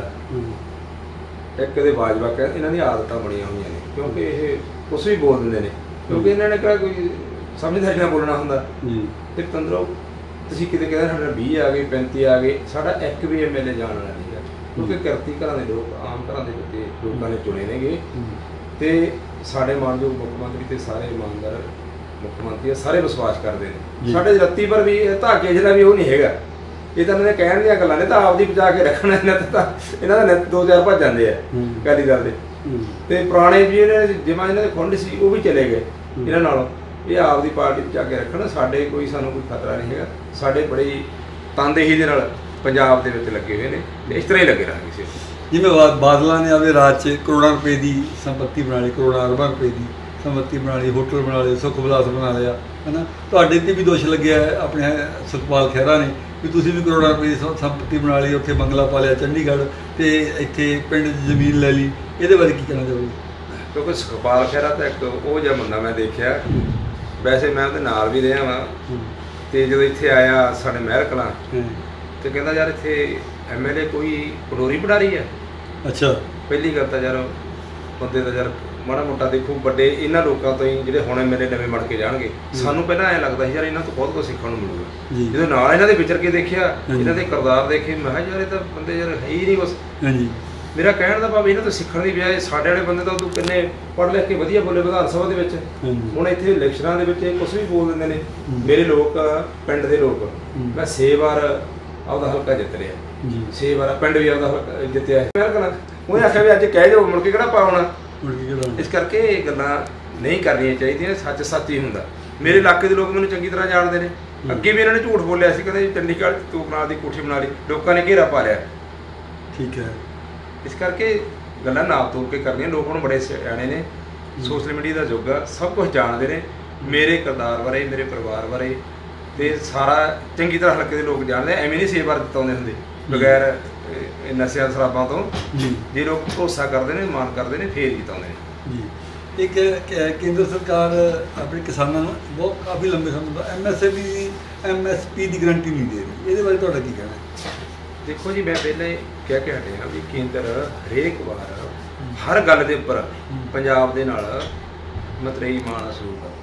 ਇੱਕ ਕਦੇ ਬਾਜਵਾ ਕਹਿ, ਇਹਨਾਂ ਦੀਆਂ ਆਦਤਾਂ ਬਣੀਆਂ ਹੋਈਆਂ ਨੇ, ਕਿਉਂਕਿ ਇਹ ਕੁਛ ਵੀ ਬੋਲ ਦਿੰਦੇ ਨੇ, ਕਿਉਂਕਿ ਇਹਨਾਂ ਨੇ ਕਿਹੜਾ ਕੋਈ ਸਮਝਦਾਰੀ ਨਾਲ ਬੋਲਣਾ ਹੁੰਦਾ ਜੀ। ਤੇ ਪੰਦਰੋਂ ਤੁਸੀਂ ਕਿਤੇ ਕਹਿੰਦੇ ਸਾਡੇ ਵੀਹ ਆ ਗਏ, ਪੈਂਤੀ ਆ ਗਏ, ਸਾਡਾ ਇੱਕ ਵੀ ਐਮ ਐਲ ਏ ਜਾਣ ਵਾਲਾ ਨਹੀਂ ਹੈ, ਕਿਉਂਕਿ ਕਿਰਤੀ ਘਰਾਂ ਦੇ ਲੋਕ, ਆਮ ਘਰਾਂ ਦੇ ਬੱਚੇ ਲੋਕਾਂ ਨੇ ਚੁਣੇ ਨੇਗੇ। ਤੇ ਸਾਡੇ ਮਾਨਯੋਗ ਮੁੱਖ ਮੰਤਰੀ ਤੇ ਸਾਰੇ ਇਮਾਨਦਾਰ ਮੁੱਖ ਮੰਤਰੀ ਸਾਰੇ ਵਿਸ਼ਵਾਸ ਕਰਦੇ ਨੇ। ਸਾਡੇ ਰੱਤੀ ਪਰ ਵੀ ਧਾਗੇ ਜਿਹੜਾ ਵੀ ਉਹ ਨਹੀਂ ਹੈਗਾ। ਇਹ ਤਾਂ ਇਹਨਾਂ ਦੇ ਕਹਿਣ ਦੀਆਂ ਗੱਲਾਂ ਨੇ, ਤਾਂ ਆਪਦੀ ਬਚਾ ਕੇ ਰੱਖਣਾ। ਇਹਨਾਂ ਤਾਂ ਇਹਨਾਂ ਦਾ ਨਿੱਤ ਦੋ ਚਾਰ ਭੱਜ ਜਾਂਦੇ ਆ ਅਕਾਲੀ ਦਲ ਦੇ। ਤੇ ਪੁਰਾਣੇ ਵੀ ਇਹਨੇ ਜਿਵੇਂ ਇਹਨਾਂ ਦੇ ਖੁੰਡ ਸੀ ਉਹ ਵੀ ਚਲੇ ਗਏ ਇਹਨਾਂ ਨਾਲੋਂ। ਇਹ ਆਪਦੀ ਪਾਰਟੀ ਬਚਾ ਕੇ ਰੱਖਣ, ਸਾਡੇ ਕੋਈ ਸਾਨੂੰ ਕੋਈ ਖਤਰਾ ਨਹੀਂ ਹੈਗਾ। ਸਾਡੇ ਬੜੀ ਤਨਦੇਹੀ ਦੇ ਨਾਲ ਪੰਜਾਬ ਦੇ ਵਿੱਚ ਲੱਗੇ ਹੋਏ ਨੇ, ਇਸ ਤਰ੍ਹਾਂ ਹੀ ਲੱਗੇ ਰਹਾਂਗੇ ਸੀ। ਜਿਵੇਂ ਬਾਦਲਾਂ ਨੇ ਆਪਣੇ ਰਾਜ 'ਚ ਕਰੋੜਾਂ ਰੁਪਏ ਦੀ ਸੰਪਤੀ ਬਣਾ ਲਈ, ਕਰੋੜਾਂ ਅਰਬਾਂ ਰੁਪਏ ਦੀ ਸੰਪਤੀ ਬਣਾ ਲਈ, ਹੋਟਲ ਬਣਾ ਲਏ, ਸੁੱਖ ਵਿਲਾਸ ਬਣਾ ਲਿਆ, ਹੈ ਨਾ। ਤੁਹਾਡੇ 'ਤੇ ਵੀ ਦੋਸ਼ ਲੱਗਿਆ ਆਪਣੇ ਸੁਖਪਾਲ ਖਹਿਰਾ ਨੇ ਵੀ ਤੁਸੀਂ ਵੀ ਕਰੋੜਾਂ ਰੁਪਏ ਦੀ ਸੰਪਤੀ ਬਣਾ ਲਈ, ਉੱਥੇ ਬੰਗਲਾ ਪਾ ਲਿਆ ਚੰਡੀਗੜ੍ਹ, ਤੇ ਇੱਥੇ ਪਿੰਡ 'ਚ ਜ਼ਮੀਨ ਲੈ ਲਈ। ਇਹਦੇ ਬਾਰੇ ਕੀ ਕਹਿਣਾ ਚਾਹੋਗੇ? ਕਿਉਂਕਿ ਸੁਖਪਾਲ ਖਹਿਰਾ ਤਾਂ ਇੱਕ ਉਹ ਜਿਹਾ ਬੰਦਾ ਮੈਂ ਦੇਖਿਆ, ਵੈਸੇ ਮੈਂ ਉਹਦੇ ਨਾਲ ਵੀ ਰਿਹਾ ਵਾਂ। ਤੇ ਜਦੋਂ ਇੱਥੇ ਆਇਆ ਸਾਡੇ ਮਹਿਲ ਕਲਾਂ, ਤੇ ਕਹਿੰਦਾ ਯਾਰ ਇੱਥੇ ਐਮ ਐਲ ਏ ਕੋਈ ਪੰਡੋਰੀ ਪੜਾਰੀ ਹੈ। ਅੱਛਾ। ਪਹਿਲੀ ਗੱਲ ਤਾਂ ਯਾਰ ਬੰਦੇ ਦਾ ਯਾਰ ਮਾੜਾ ਮੋਟਾ ਦੇਖੋ, ਵੱਡੇ ਇਹਨਾਂ ਲੋਕਾਂ ਤੋਂ ਹੀ ਜਿਹੜੇ ਹੁਣ ਐਮ ਐਲ ਏ ਨਵੇਂ ਬਣ ਕੇ ਜਾਣਗੇ, ਸਾਨੂੰ ਪਹਿਲਾਂ ਐਂ ਲੱਗਦਾ ਸੀ ਯਾਰ ਇਹਨਾਂ ਤੋਂ ਬਹੁਤ ਕੁਝ ਸਿੱਖਣ ਨੂੰ ਮਿਲੂਗਾ। ਜਦੋਂ ਨਾਲ ਇਹਨਾਂ ਦੇ ਵਿਚਰ ਕੇ ਦੇਖਿਆ, ਇਹਨਾਂ ਦੇ ਕਿਰਦਾਰ ਦੇਖੇ, ਮੈਂ ਕਿਹਾ ਯਾਰ ਇਹ ਤਾਂ ਬੰਦੇ ਯਾਰ ਹੈ ਹੀ ਨਹੀਂ ਕੁਛ। ਹਾਂਜੀ। ਮੇਰਾ ਕਹਿਣ ਦਾ ਭਾਵ ਇਹਨਾਂ ਤੋਂ ਸਿੱਖਣ ਦੀ ਬਜਾਏ ਸਾਡੇ ਵਾਲੇ ਬੰਦੇ ਤਾਂ ਉਦੋਂ ਕਿੰਨੇ ਪੜ੍ਹ ਲਿਖ ਕੇ ਵਧੀਆ ਬੋਲੇ ਵਿਧਾਨ ਸਭਾ ਦੇ ਵਿੱਚ। ਹੁਣ ਇੱਥੇ ਇਲੈਕਸ਼ਨਾਂ ਦੇ ਵਿੱਚ ਕੁਛ ਵੀ ਬੋਲ ਦਿੰਦੇ ਨੇ। ਮੇਰੇ ਲੋਕ, ਪਿੰਡ ਦੇ ਲੋਕ, ਮੈਂ ਛੇ ਵਾਰ ਆਪਦਾ ਹਲਕਾ ਜਿੱਤ ਲਿਆ ਜੀ, ਛੇ ਵਾਰ ਪਿੰਡ ਵੀ ਆਪਦਾ ਹਲਕਾ ਜਿੱਤਿਆ ਹੈ। ਮੈਂ ਕਹਿੰਦਾ ਉਹਨੇ ਆਖਿਆ ਵੀ ਅੱਜ ਕਹਿ ਜਾਓ, ਮੁੜ ਕੇ ਕਿਹੜਾ ਪਾਉਣਾ। ਇਸ ਕਰਕੇ ਇਹ ਗੱਲਾਂ ਨਹੀਂ ਕਰਨੀਆਂ ਚਾਹੀਦੀਆਂ, ਸੱਚ ਸੱਚ ਹੀ ਹੁੰਦਾ। ਮੇਰੇ ਇਲਾਕੇ ਦੇ ਲੋਕ ਮੈਨੂੰ ਚੰਗੀ ਤਰ੍ਹਾਂ ਜਾਣਦੇ ਨੇ। ਅੱਗੇ ਵੀ ਇਹਨਾਂ ਨੇ ਝੂਠ ਬੋਲਿਆ ਸੀ, ਕਹਿੰਦੇ ਚੰਡੀਗੜ੍ਹ ਤੂੰ ਨਾਲ ਦੀ ਕੋਠੀ ਬਣਾ ਲਈ, ਲੋਕਾਂ ਨੇ ਘੇਰਾ ਪਾ ਲਿਆ। ਠੀਕ ਹੈ। ਇਸ ਕਰਕੇ ਗੱਲਾਂ ਨਾਪ ਤੋਲ ਕੇ ਕਰਨੀਆਂ। ਲੋਕ ਹੁਣ ਬੜੇ ਸਿਆਣੇ ਨੇ, ਸੋਸ਼ਲ ਮੀਡੀਆ ਦਾ ਯੁੱਗ ਆ, ਸਭ ਕੁਝ ਜਾਣਦੇ ਨੇ ਮੇਰੇ ਕਿਰਦਾਰ ਬਾਰੇ, ਮੇਰੇ ਪਰਿਵਾਰ ਬਾਰੇ, ਤੇ ਸਾਰਾ ਚੰਗੀ ਤਰ੍ਹਾਂ ਹਲਕੇ ਦੇ ਲੋਕ ਜਾਣਦੇ। ਐਵੇਂ ਨਹੀਂ ਛੇ ਵਾਰ ਜਿਤਾਉਂਦੇ ਹੁੰਦੇ ਬਗੈਰ ਨਸ਼ਿਆਂ ਸ਼ਰਾਬਾਂ ਤੋਂ। ਜੇ ਲੋਕ ਭਰੋਸਾ ਕਰਦੇ ਨੇ, ਮਾਣ ਕਰਦੇ ਨੇ, ਫੇਰ ਜਿਤਾਉਂਦੇ ਨੇ ਜੀ। ਇੱਕ ਕੇਂਦਰ ਸਰਕਾਰ ਆਪਣੇ ਕਿਸਾਨਾਂ ਨੂੰ ਬਹੁਤ ਕਾਫੀ ਲੰਬੇ ਸਮੇਂ ਤੋਂ M S P M S P ਦੀ ਗਰੰਟੀ ਨਹੀਂ ਦੇ ਰਹੀ, ਇਹਦੇ ਬਾਰੇ ਤੁਹਾਡਾ ਕੀ ਕਹਿਣਾ? ਦੇਖੋ ਜੀ, ਮੈਂ ਪਹਿਲਾਂ ਕਹਿ ਕੇ ਹਟਿਆ ਵੀ ਕੇਂਦਰ ਹਰੇਕ ਵਾਰ ਹਰ ਗੱਲ ਦੇ ਉੱਪਰ ਪੰਜਾਬ ਦੇ ਨਾਲ ਮਤਰੇਈ ਮਾਣ ਸਲੂਕ ਆ।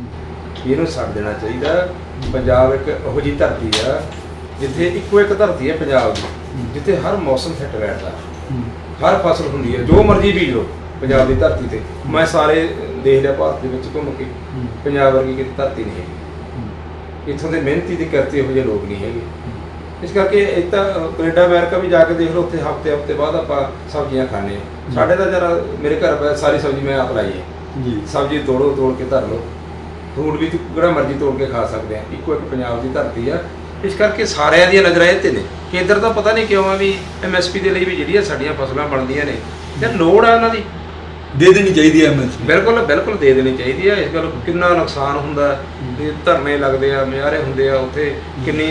ਇਹਨੂੰ ਛੱਡ ਦੇਣਾ ਚਾਹੀਦਾ। ਪੰਜਾਬ ਇੱਕ ਇਹੋ ਜਿਹੀ ਧਰਤੀ ਆ ਜਿੱਥੇ ਇੱਕੋ ਇੱਕ ਧਰਤੀ ਹੈ ਪੰਜਾਬ ਦੀ, ਜਿੱਥੇ ਹਰ ਮੌਸਮ ਫਿੱਟ ਬੈਠਦਾ, ਹਰ ਫਸਲ ਹੁੰਦੀ ਹੈ, ਜੋ ਮਰਜ਼ੀ ਬੀਜ ਲਓ ਪੰਜਾਬ ਦੀ ਧਰਤੀ 'ਤੇ। ਮੈਂ ਸਾਰੇ ਦੇਖ ਲਿਆ ਭਾਰਤ ਦੇ ਵਿੱਚ ਘੁੰਮ ਕੇ, ਪੰਜਾਬ ਵਰਗੀ ਕਿਤੇ ਧਰਤੀ ਨਹੀਂ ਹੈਗੀ। ਇੱਥੋਂ ਦੇ ਮਿਹਨਤੀ ਦੇ ਕਰਤੇ ਇਹੋ ਜਿਹੇ ਲੋਕ ਨਹੀਂ ਹੈਗੇ। ਇਸ ਕਰਕੇ ਇਹ ਤਾਂ ਕੈਨੇਡਾ ਅਮਰੀਕਾ ਵੀ ਜਾ ਕੇ ਦੇਖ ਲਓ, ਉੱਥੇ ਹਫ਼ਤੇ ਹਫ਼ਤੇ ਬਾਅਦ ਆਪਾਂ ਸਬਜ਼ੀਆਂ ਖਾਂਦੇ ਹਾਂ। ਸਾਡੇ ਤਾਂ ਜਰਾ ਮੇਰੇ ਘਰ ਸਾਰੀ ਸਬਜ਼ੀ ਮੈਂ ਆਪ ਲਾਈ ਹੈ ਜੀ। ਸਬਜ਼ੀ ਤੋੜੋ, ਤੋੜ ਕੇ ਧਰ ਲਓ, ਫਰੂਟ ਵੀ ਜਿਹੜਾ ਮਰਜ਼ੀ ਤੋੜ ਕੇ ਖਾ ਸਕਦੇ ਹਾਂ। ਇੱਕੋ ਇੱਕ ਪੰਜਾਬ ਦੀ ਧਰਤੀ ਆ। ਇਸ ਕਰਕੇ ਸਾਰਿਆਂ ਦੀਆਂ ਨਜ਼ਰਾਂ ਇਹ 'ਤੇ ਨੇ। ਕੇਂਦਰ ਦਾ ਪਤਾ ਨਹੀਂ ਕਿਉਂ ਆ ਵੀ ਐਮ ਐਸ ਪੀ ਦੇ ਲਈ ਵੀ ਜਿਹੜੀਆਂ ਸਾਡੀਆਂ ਫਸਲਾਂ ਬਣਦੀਆਂ ਨੇ, ਜਾਂ ਲੋੜ ਆ ਉਹਨਾਂ ਦੀ ਦੇ ਦੇਣੀ ਚਾਹੀਦੀ ਹੈ ਐਮ ਐਸ ਪੀ। ਬਿਲਕੁਲ ਬਿਲਕੁਲ ਦੇ ਦੇਣੀ ਚਾਹੀਦੀ ਹੈ। ਇਸ ਗੱਲ ਕਿੰਨਾ ਨੁਕਸਾਨ ਹੁੰਦਾ, ਤੇ ਧਰਨੇ ਲੱਗਦੇ ਆ, ਮੁਜ਼ਾਹਰੇ ਹੁੰਦੇ ਆ, ਉੱਥੇ ਕਿੰਨੀ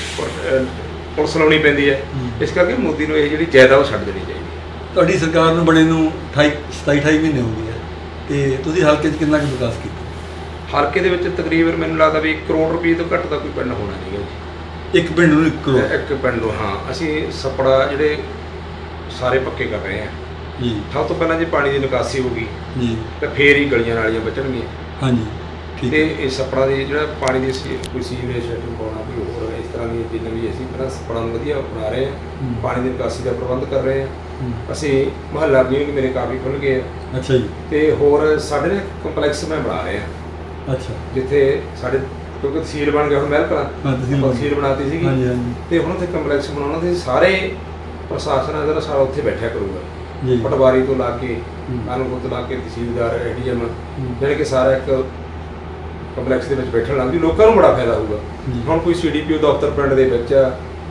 ਪੁਲਿਸ ਲਾਉਣੀ ਪੈਂਦੀ ਹੈ। ਇਸ ਕਰਕੇ ਮੋਦੀ ਨੂੰ ਇਹ ਜਿਹੜੀ ਜਾਇਦਾਦ ਉਹ ਛੱਡ ਦੇਣੀ ਚਾਹੀਦੀ ਹੈ। ਤੁਹਾਡੀ ਸਰਕਾਰ ਨੂੰ ਬਣੇ ਨੂੰ ਅਠਾਈ ਸਤਾਈ ਅਠਾਈ ਮਹੀਨੇ ਹੋ ਗਏ ਹੈ, ਤੇ ਤੁਸੀਂ ਹਲਕੇ 'ਚ ਕਿੰਨਾ ਕੁ ਵਿਕਾਸ ਕੀਤਾ? ਹਲਕੇ ਦੇ ਵਿੱਚ ਤਕਰੀਬਨ ਮੈਨੂੰ ਲੱਗਦਾ ਵੀ ਇੱਕ ਕਰੋੜ ਰੁਪਏ ਤੋਂ ਘੱਟ ਦਾ ਕੋਈ ਪਿੰਡ ਹੋਣਾ ਨਹੀਂ ਜੀ। ਇੱਕ ਪਿੰਡ ਨੂੰ ਇੱਕ ਕਰੋੜ? ਇੱਕ ਪਿੰਡ ਨੂੰ, ਹਾਂ। ਅਸੀਂ ਸੱਪੜਾ ਜਿਹੜੇ ਸਾਰੇ ਪੱਕੇ ਕਰ ਰਹੇ ਹਾਂ ਜੀ। ਸਭ ਤੋਂ ਪਹਿਲਾਂ ਜੇ ਪਾਣੀ ਦੀ ਨਿਕਾਸੀ ਹੋਊਗੀ ਜੀ, ਤਾਂ ਫੇਰ ਹੀ ਗਲੀਆਂ ਨਾਲੀਆਂ ਬਚਣਗੀਆਂ। ਹਾਂਜੀ। ਤੇ ਇਹ ਛੱਪੜਾਂ ਦੀ ਜਿਹੜਾ ਪਾਣੀ ਦੀ ਸੀ ਕੋਈ ਸੀਵਰੇਜ ਸਿਸਟਮ ਪਾਉਣਾ, ਕੋਈ ਹੋਰ ਇਸ ਤਰ੍ਹਾਂ ਦੀਆਂ ਚੀਜ਼ਾਂ ਵੀ ਅਸੀਂ ਪਹਿਲਾਂ ਛੱਪੜਾਂ ਨੂੰ ਵਧੀਆ ਬਣਾ ਰਹੇ ਹਾਂ, ਪਾਣੀ ਦੀ ਨਿਕਾਸੀ ਦਾ ਪ੍ਰਬੰਧ ਕਰ ਰਹੇ ਹਾਂ। ਅਸੀਂ ਮੁਹੱਲਾ ਕਲੀਨਿਕ ਮੇਰੇ ਕਾਫੀ ਖੁੱਲ੍ਹ ਗਏ ਆ। ਅੱਛਾ ਜੀ। ਤੇ ਹੋਰ ਸਾਡੇ ਨੇ ਕੰਪਲੈਕਸ ਮੈਂ ਬਣਾ ਰਹੇ ਹਾਂ। ਅੱਛਾ। ਜਿੱਥੇ ਸਾਡੇ ਕਿਉਂਕਿ ਤਹਿਸੀਲ ਬਣ ਗਿਆ ਹੁਣ ਮਹਿਲ ਕਲਾਂ, ਤਹਿਸੀਲ ਬਣਾਤੀ ਸੀਗੀ ਤੇ ਹੁਣ ਉੱਥੇ ਕੰਪਲੈਕਸ ਬਣਾਉਣਾ ਤੇ ਸਾਰੇ ਪ੍ਰਸ਼ਾਸਨ ਹੈ ਜਿਹੜਾ ਸਾਰਾ ਉੱਥੇ ਬੈਠਿਆ ਕਰੂਗਾ, ਪਟਵਾਰੀ ਤੋਂ ਲਾ ਕੇ ਕਾਨੂੰਗੋ ਤੋਂ ਲਾ ਕੇ ਤਹਿਸੀਲਦਾਰ, ਐਡੀਐਮ, ਜਿਹੜੇ ਕਿ ਸਾਰਾ ਇੱਕ ਕੰਪਲੈਕਸ ਦੇ ਵਿੱਚ ਬੈਠਣ ਲੱਗ ਵੀ ਲੋਕਾਂ ਨੂੰ ਬੜਾ ਫਾਇਦਾ ਹੋਊਗਾ। ਹੁਣ ਕੋਈ ਸੀਡੀਪੀਓ ਦਫ਼ਤਰ ਪਿੰਡ ਦੇ ਵਿੱਚ ਆ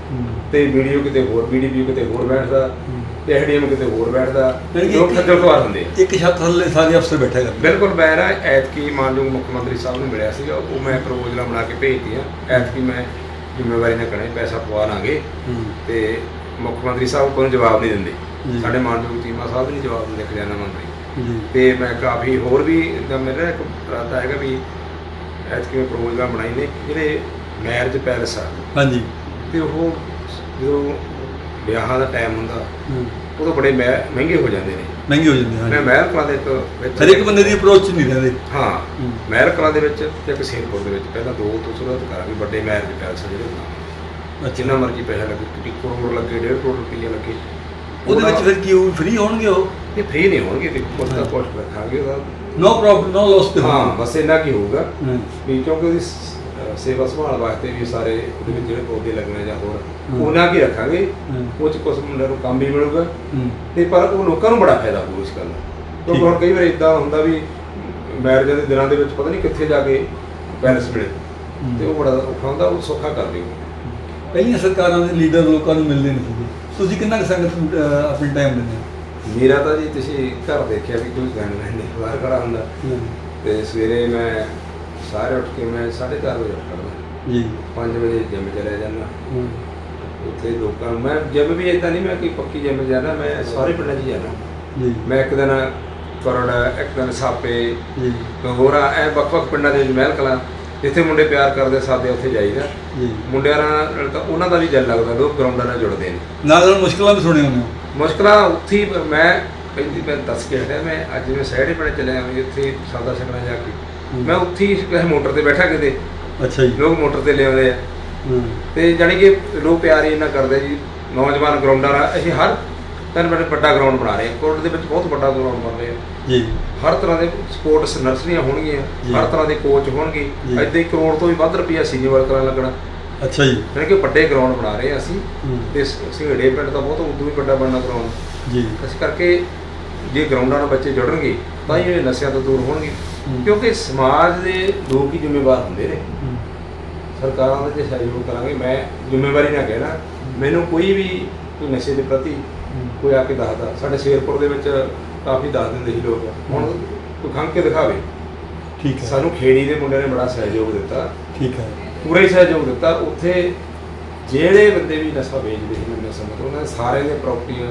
ਤੇ ਵੀਡੀਓ ਕਿਤੇ ਹੋਰ, ਬੀਡੀਪੀਓ ਕਿਤੇ ਹੋਰ ਬੈਠਦਾ ਤੇ ਐਡੀਐਮ ਕਿਤੇ ਹੋਰ ਬੈਠਦਾ, ਲੋਕ ਖੱਜਲ ਖੁਆਰ ਹੁੰਦੇ ਆ। ਇੱਕ ਛੱਤ ਥੱਲੇ ਸਾਰੇ ਅਫਸਰ ਬੈਠੇ ਕਰਦੇ। ਬਿਲਕੁਲ। ਮੈਂ ਨਾ ਐਤਕੀ ਮਾਨਯੋਗ ਮੁੱਖ ਮੰਤਰੀ ਸਾਹਿਬ ਨੂੰ ਮਿਲਿਆ ਸੀਗਾ, ਉਹ ਮੈਂ ਪ੍ਰਪੋਜ਼ਲਾਂ ਬਣਾ ਕੇ ਭੇਜਤੀਆਂ। ਐਤਕੀ ਮੈਂ ਜ਼ਿੰਮੇਵਾਰੀ ਨਾਲ ਕਹਣਾ ਪੈਸਾ ਪਵਾ ਲਾਂਗੇ ਤੇ ਮੁੱਖ ਮੰਤਰੀ ਸਾਹਿਬ ਕੋਈ ਜਵਾਬ ਨਹੀਂ ਦਿੰਦੇ, ਸਾਡੇ ਮਾਨਯੋਗ ਚੀਮਾ ਸਾਹਿਬ ਨਹੀਂ ਜਵਾਬ ਦਿੰਦੇ, ਖਜ਼ਾਨਾ ਮੰਤਰੀ। ਤੇ ਮੈਂ ਕਾਫੀ ਹੋਰ ਵੀ ਇੱਦਾਂ ਮੇਰਾ ਇੱਕ ਇਰਾਦਾ ਹੈਗਾ ਵੀ ਐਤਕੀ ਮੈਂ ਪ੍ਰਪੋਜ਼ਲਾਂ ਬਣਾਈ ਨੇ ਜਿਹੜੇ ਮੈਰਿਜ ਪੈਲਸ ਆ। ਹਾਂਜੀ। ਤੇ ਉਹ ਜਦੋਂ ਵਿਆਹਾਂ ਦਾ ਟਾਈਮ ਹੁੰਦਾ ਉਦੋਂ ਬੜੇ ਮਹਿ ਮਹਿੰਗੇ ਹੋ ਜਾਂਦੇ ਨੇ। ਮਹਿੰਗੇ ਹੋ ਜਾਂਦੇ। ਮੈਂ ਮਹਿਲ ਕਲਾਂ ਦੇ ਵਿੱਚ ਹਰ ਇੱਕ ਬੰਦੇ ਦੀ ਅਪਰੋਚ ਨਹੀਂ ਰਹਿੰਦੇ। ਹਾਂ, ਮਹਿਲ ਕਲਾਂ ਦੇ ਵਿੱਚ ਤੇ ਇੱਕ ਸ਼ੇਰਪੁਰ ਦੇ ਵਿੱਚ ਪਹਿਲਾਂ ਦੋ ਤੋਂ ਸ਼ੁਰੂਆਤ ਕਰਾਂਗੇ। ਵੱਡੇ ਮੈਰਿਜ ਪੈਲਸ ਜਿਹੜੇ ਬਣਾਵਾਂਗੇ, ਜਿੰਨਾ ਮਰਜ਼ੀ ਪੈਸਾ ਲੱਗੇ, ਕੋਈ ਕਰੋੜ ਲੱਗੇ, ਡੇਢ ਕਰੋੜ ਰੁਪਈਆ ਲੱਗੇ, ਉਹਦੇ ਵਿੱਚ ਫਿਰ ਕੀ ਉਹ ਫ੍ਰੀ ਹੋਣਗੇ? ਉਹ ਇਹ ਫ੍ਰੀ ਨਹੀਂ ਹੋਣਗੇ, ਤੇ ਕੁਛ ਦਾ ਕੋਸਟ ਰੱਖਾਂਗੇ ਉਹਦਾ। No profit no loss. ਹਾਂ, ਬਸ ਇੰਨਾ ਕੀ ਹੋਊਗਾ ਵੀ ਕਿਉਂਕਿ ਉਹਦੀ ਸੇਵਾ ਸੰਭਾਲ ਵਾਸਤੇ ਵੀ ਸਾਰੇ ਉਹਦੇ ਵਿੱਚ ਜਿਹੜੇ ਪੌਦੇ ਲੱਗਣੇ ਜਾਂ ਹੋਰ ਉਹਨਾਂ ਕੀ ਰੱਖਾਂਗੇ। ਉਹ 'ਚ ਕੁਛ ਮੁੰਡਿਆਂ ਨੂੰ ਕੰਮ ਵੀ ਮਿਲੂਗਾ ਤੇ ਪਰ ਉਹ ਲੋਕਾਂ ਨੂੰ ਬੜਾ ਫਾਇਦਾ ਹੋਊ ਇਸ ਗੱਲ ਦਾ। ਕਿਉਂਕਿ ਹੁਣ ਕਈ ਵਾਰ ਇੱਦਾਂ ਹੁੰਦਾ ਵੀ ਮੈਰਿਜਾਂ ਦੇ ਦਿਨਾਂ ਦੇ ਵਿੱਚ ਪਤਾ ਨਹੀਂ ਕਿੱਥੇ ਜਾ ਕੇ ਪੈਲਸ ਮਿਲੇ ਤੇ ਉਹ ਬੜਾ ਔਖਾ ਹੁੰਦਾ, ਉਹ ਸੌਖਾ ਕਰ ਦਿਓ। ਪਹਿਲੀਆਂ ਸਰਕਾਰਾਂ ਦੇ ਲੀਡਰ ਲੋਕਾਂ ਨੂੰ ਮਿਲਦੇ ਨਹੀਂ ਸੀਗੇ, ਤੁਸੀਂ ਕਿੰਨਾ ਕੁ ਸੰਗਤ ਆਪਣੀ ਟਾਈਮ ਦਿੰਦੇ? ਮੇਰਾ ਤਾਂ ਜੀ ਤੁਸੀਂ ਘਰ ਦੇਖਿਆ ਵੀ ਕੋਈ ਗੱਲ ਨਹੀਂ, ਬਾਹਰ ਖੜਾ ਹੁੰਦਾ ਤੇ ਸਵੇਰੇ ਮੈਂ ਸਾਰੇ ਉੱਠ ਕੇ ਮੈਂ ਸਾਢੇ ਚਾਰ ਵਜੇ ਉੱਠ ਖੜਦਾ ਜੀ, ਪੰਜ ਵਜੇ ਜਿੰਮ ਚਲਿਆ ਜਾਂਦਾ। ਉੱਥੇ ਲੋਕਾਂ ਨੂੰ ਮੈਂ ਜਿੰਮ ਵੀ ਇੱਦਾਂ ਨਹੀਂ ਮੈਂ ਕੋਈ ਪੱਕੀ ਜਿੰਮ ਜਾਣਾ, ਮੈਂ ਸਾਰੇ ਪਿੰਡਾਂ 'ਚ ਜਾਣਾ ਜੀ। ਮੈਂ ਇੱਕ ਦਿਨ ਕਰੜ, ਇੱਕ ਦਿਨ ਸਾਪੇ ਜੀ, ਹੋਰ ਐ ਵੱਖ ਵੱਖ ਪਿੰਡਾਂ ਦੇ ਵਿੱਚ ਮਹਿਲ ਕਲਾਂ ਜਿੱਥੇ ਮੁੰਡੇ ਪਿਆਰ ਕਰਦੇ ਸਾਦੇ ਉੱਥੇ ਜਾਈਦਾ ਜੀ। ਮੁੰਡਿਆਂ ਨਾਲ ਤਾਂ ਉਹਨਾਂ ਦਾ ਵੀ ਦਿਲ ਲੱਗਦਾ, ਲੋਕ ਗਰਾਊਂਡਾਂ ਨਾਲ ਜੁੜਦੇ ਨੇ। ਨਾਲ ਨਾਲ ਮੁਸ਼ਕਲਾਂ ਵੀ ਸੁਣੇ ਹੁੰਦੇ ਹੋ? ਮੁਸ਼ਕਲਾਂ ਉੱਥੇ ਮੈਂ ਪਹਿਲੀ ਮੈਂ ਦੱਸ ਕੇ ਹਟਿਆ, ਮੈਂ ਅੱਜ ਮੈਂ ਸਹਿੜੇ ਪਿੰਡ ਚਲਿਆ ਉੱਥੇ ਸਾਦਾ ਛਕਣਾ ਜਾ ਕੇ ਮੈਂ ਉੱਥੇ ਹੀ ਕਿਸੇ ਮੋਟਰ ਤੇ ਬੈਠਾ ਕਿਤੇ। ਅੱਛਾ ਜੀ। ਲੋਕ ਮੋਟਰ ਤੇ ਲਿਆਉਂਦੇ ਆ ਤੇ ਜਾਣੀ ਕਿ ਲੋਕ ਪਿਆਰ ਹੀ ਇੰਨਾ ਕਰਦੇ ਜੀ। ਨੌਜਵਾਨ ਗਰਾਊਂਡਾਂ ਨਾਲ ਅਸੀਂ ਹਰ ਤਿੰਨ ਮਿੰਟ ਵੱਡਾ ਗਰਾਊਂਡ ਬਣਾ ਰਹੇ ਹਾਂ, ਕੋਰਟ ਦੇ ਵਿੱਚ ਬਹੁਤ ਵੱਡਾ ਗਰਾਊਂਡ ਬਣ ਰਿਹਾ ਜੀ। ਹਰ ਤਰ੍ਹਾਂ ਦੇ ਸਪੋਰਟਸ ਨਰਸਰੀਆਂ ਹੋਣਗੀਆਂ, ਹਰ ਤਰ੍ਹਾਂ ਦੇ ਕੋਚ ਹੋਣਗੇ। ਇੱਦਾਂ ਹੀ ਕਰੋੜ ਤੋਂ ਵੀ ਵੱਧ ਰੁਪਈਆ ਸੀਨੀਅਰ ਕਰਾਂ ਲੱਗਣਾ। ਅੱਛਾ ਜੀ। ਜਾਣੀ ਕਿ ਵੱਡੇ ਗਰਾਊਂਡ ਬਣਾ ਰਹੇ ਹਾਂ ਅਸੀਂ ਤੇ ਸਿੰਘੜੇ ਪਿੰਡ ਦਾ ਬਹੁਤ ਉਦੋਂ ਵੀ ਵੱਡਾ ਬਣਨਾ ਗਰਾਊਂਡ ਜੀ। ਇਸ ਕਰਕੇ ਜੇ ਗਰਾਊਂਡਾਂ ਨਾਲ ਬੱਚੇ ਜੁੜਨਗੇ ਤਾਂ ਹੀ ਇਹ ਨਸ਼ਿਆਂ ਤੋਂ ਦੂਰ ਹੋਣਗੇ, ਕਿਉਂਕਿ ਸਮਾਜ ਦੇ ਲੋਕ ਹੀ ਜ਼ਿੰਮੇਵਾਰ ਹੁੰਦੇ ਨੇ। ਸਰਕਾਰਾਂ ਦਾ ਜੇ ਸਹਿਯੋਗ ਕਰਾਂਗੇ, ਮੈਂ ਜ਼ਿੰਮੇਵਾਰੀ ਨਾਲ ਕਹਿਣਾ, ਮੈਨੂੰ ਕੋਈ ਵੀ ਕੋਈ ਨਸ਼ੇ ਦੇ ਪ੍ਰਤੀ ਕੋਈ ਆ ਕੇ ਦੱਸਦਾ, ਸਾਡੇ ਸ਼ੇਰਪੁਰ ਦੇ ਵਿੱਚ ਕਾਫੀ ਦੱਸ ਦਿੰਦੇ ਸੀ ਲੋਕ, ਹੁਣ ਕੋਈ ਖੰਘ ਕੇ ਦਿਖਾਵੇ। ਠੀਕ ਹੈ। ਸਾਨੂੰ ਖੇੜੀ ਦੇ ਮੁੰਡਿਆਂ ਨੇ ਬੜਾ ਸਹਿਯੋਗ ਦਿੱਤਾ। ਠੀਕ ਹੈ। ਪੂਰਾ ਹੀ ਸਹਿਯੋਗ ਦਿੱਤਾ। ਉੱਥੇ ਜਿਹੜੇ ਬੰਦੇ ਵੀ ਨਸ਼ਾ ਵੇਚਦੇ ਸੀ ਮੈਨੂੰ ਸਮਝ ਉਹਨਾਂ ਦੇ ਸਾਰੇ ਦੀਆਂ ਪ੍ਰਾਪਰਟੀਆਂ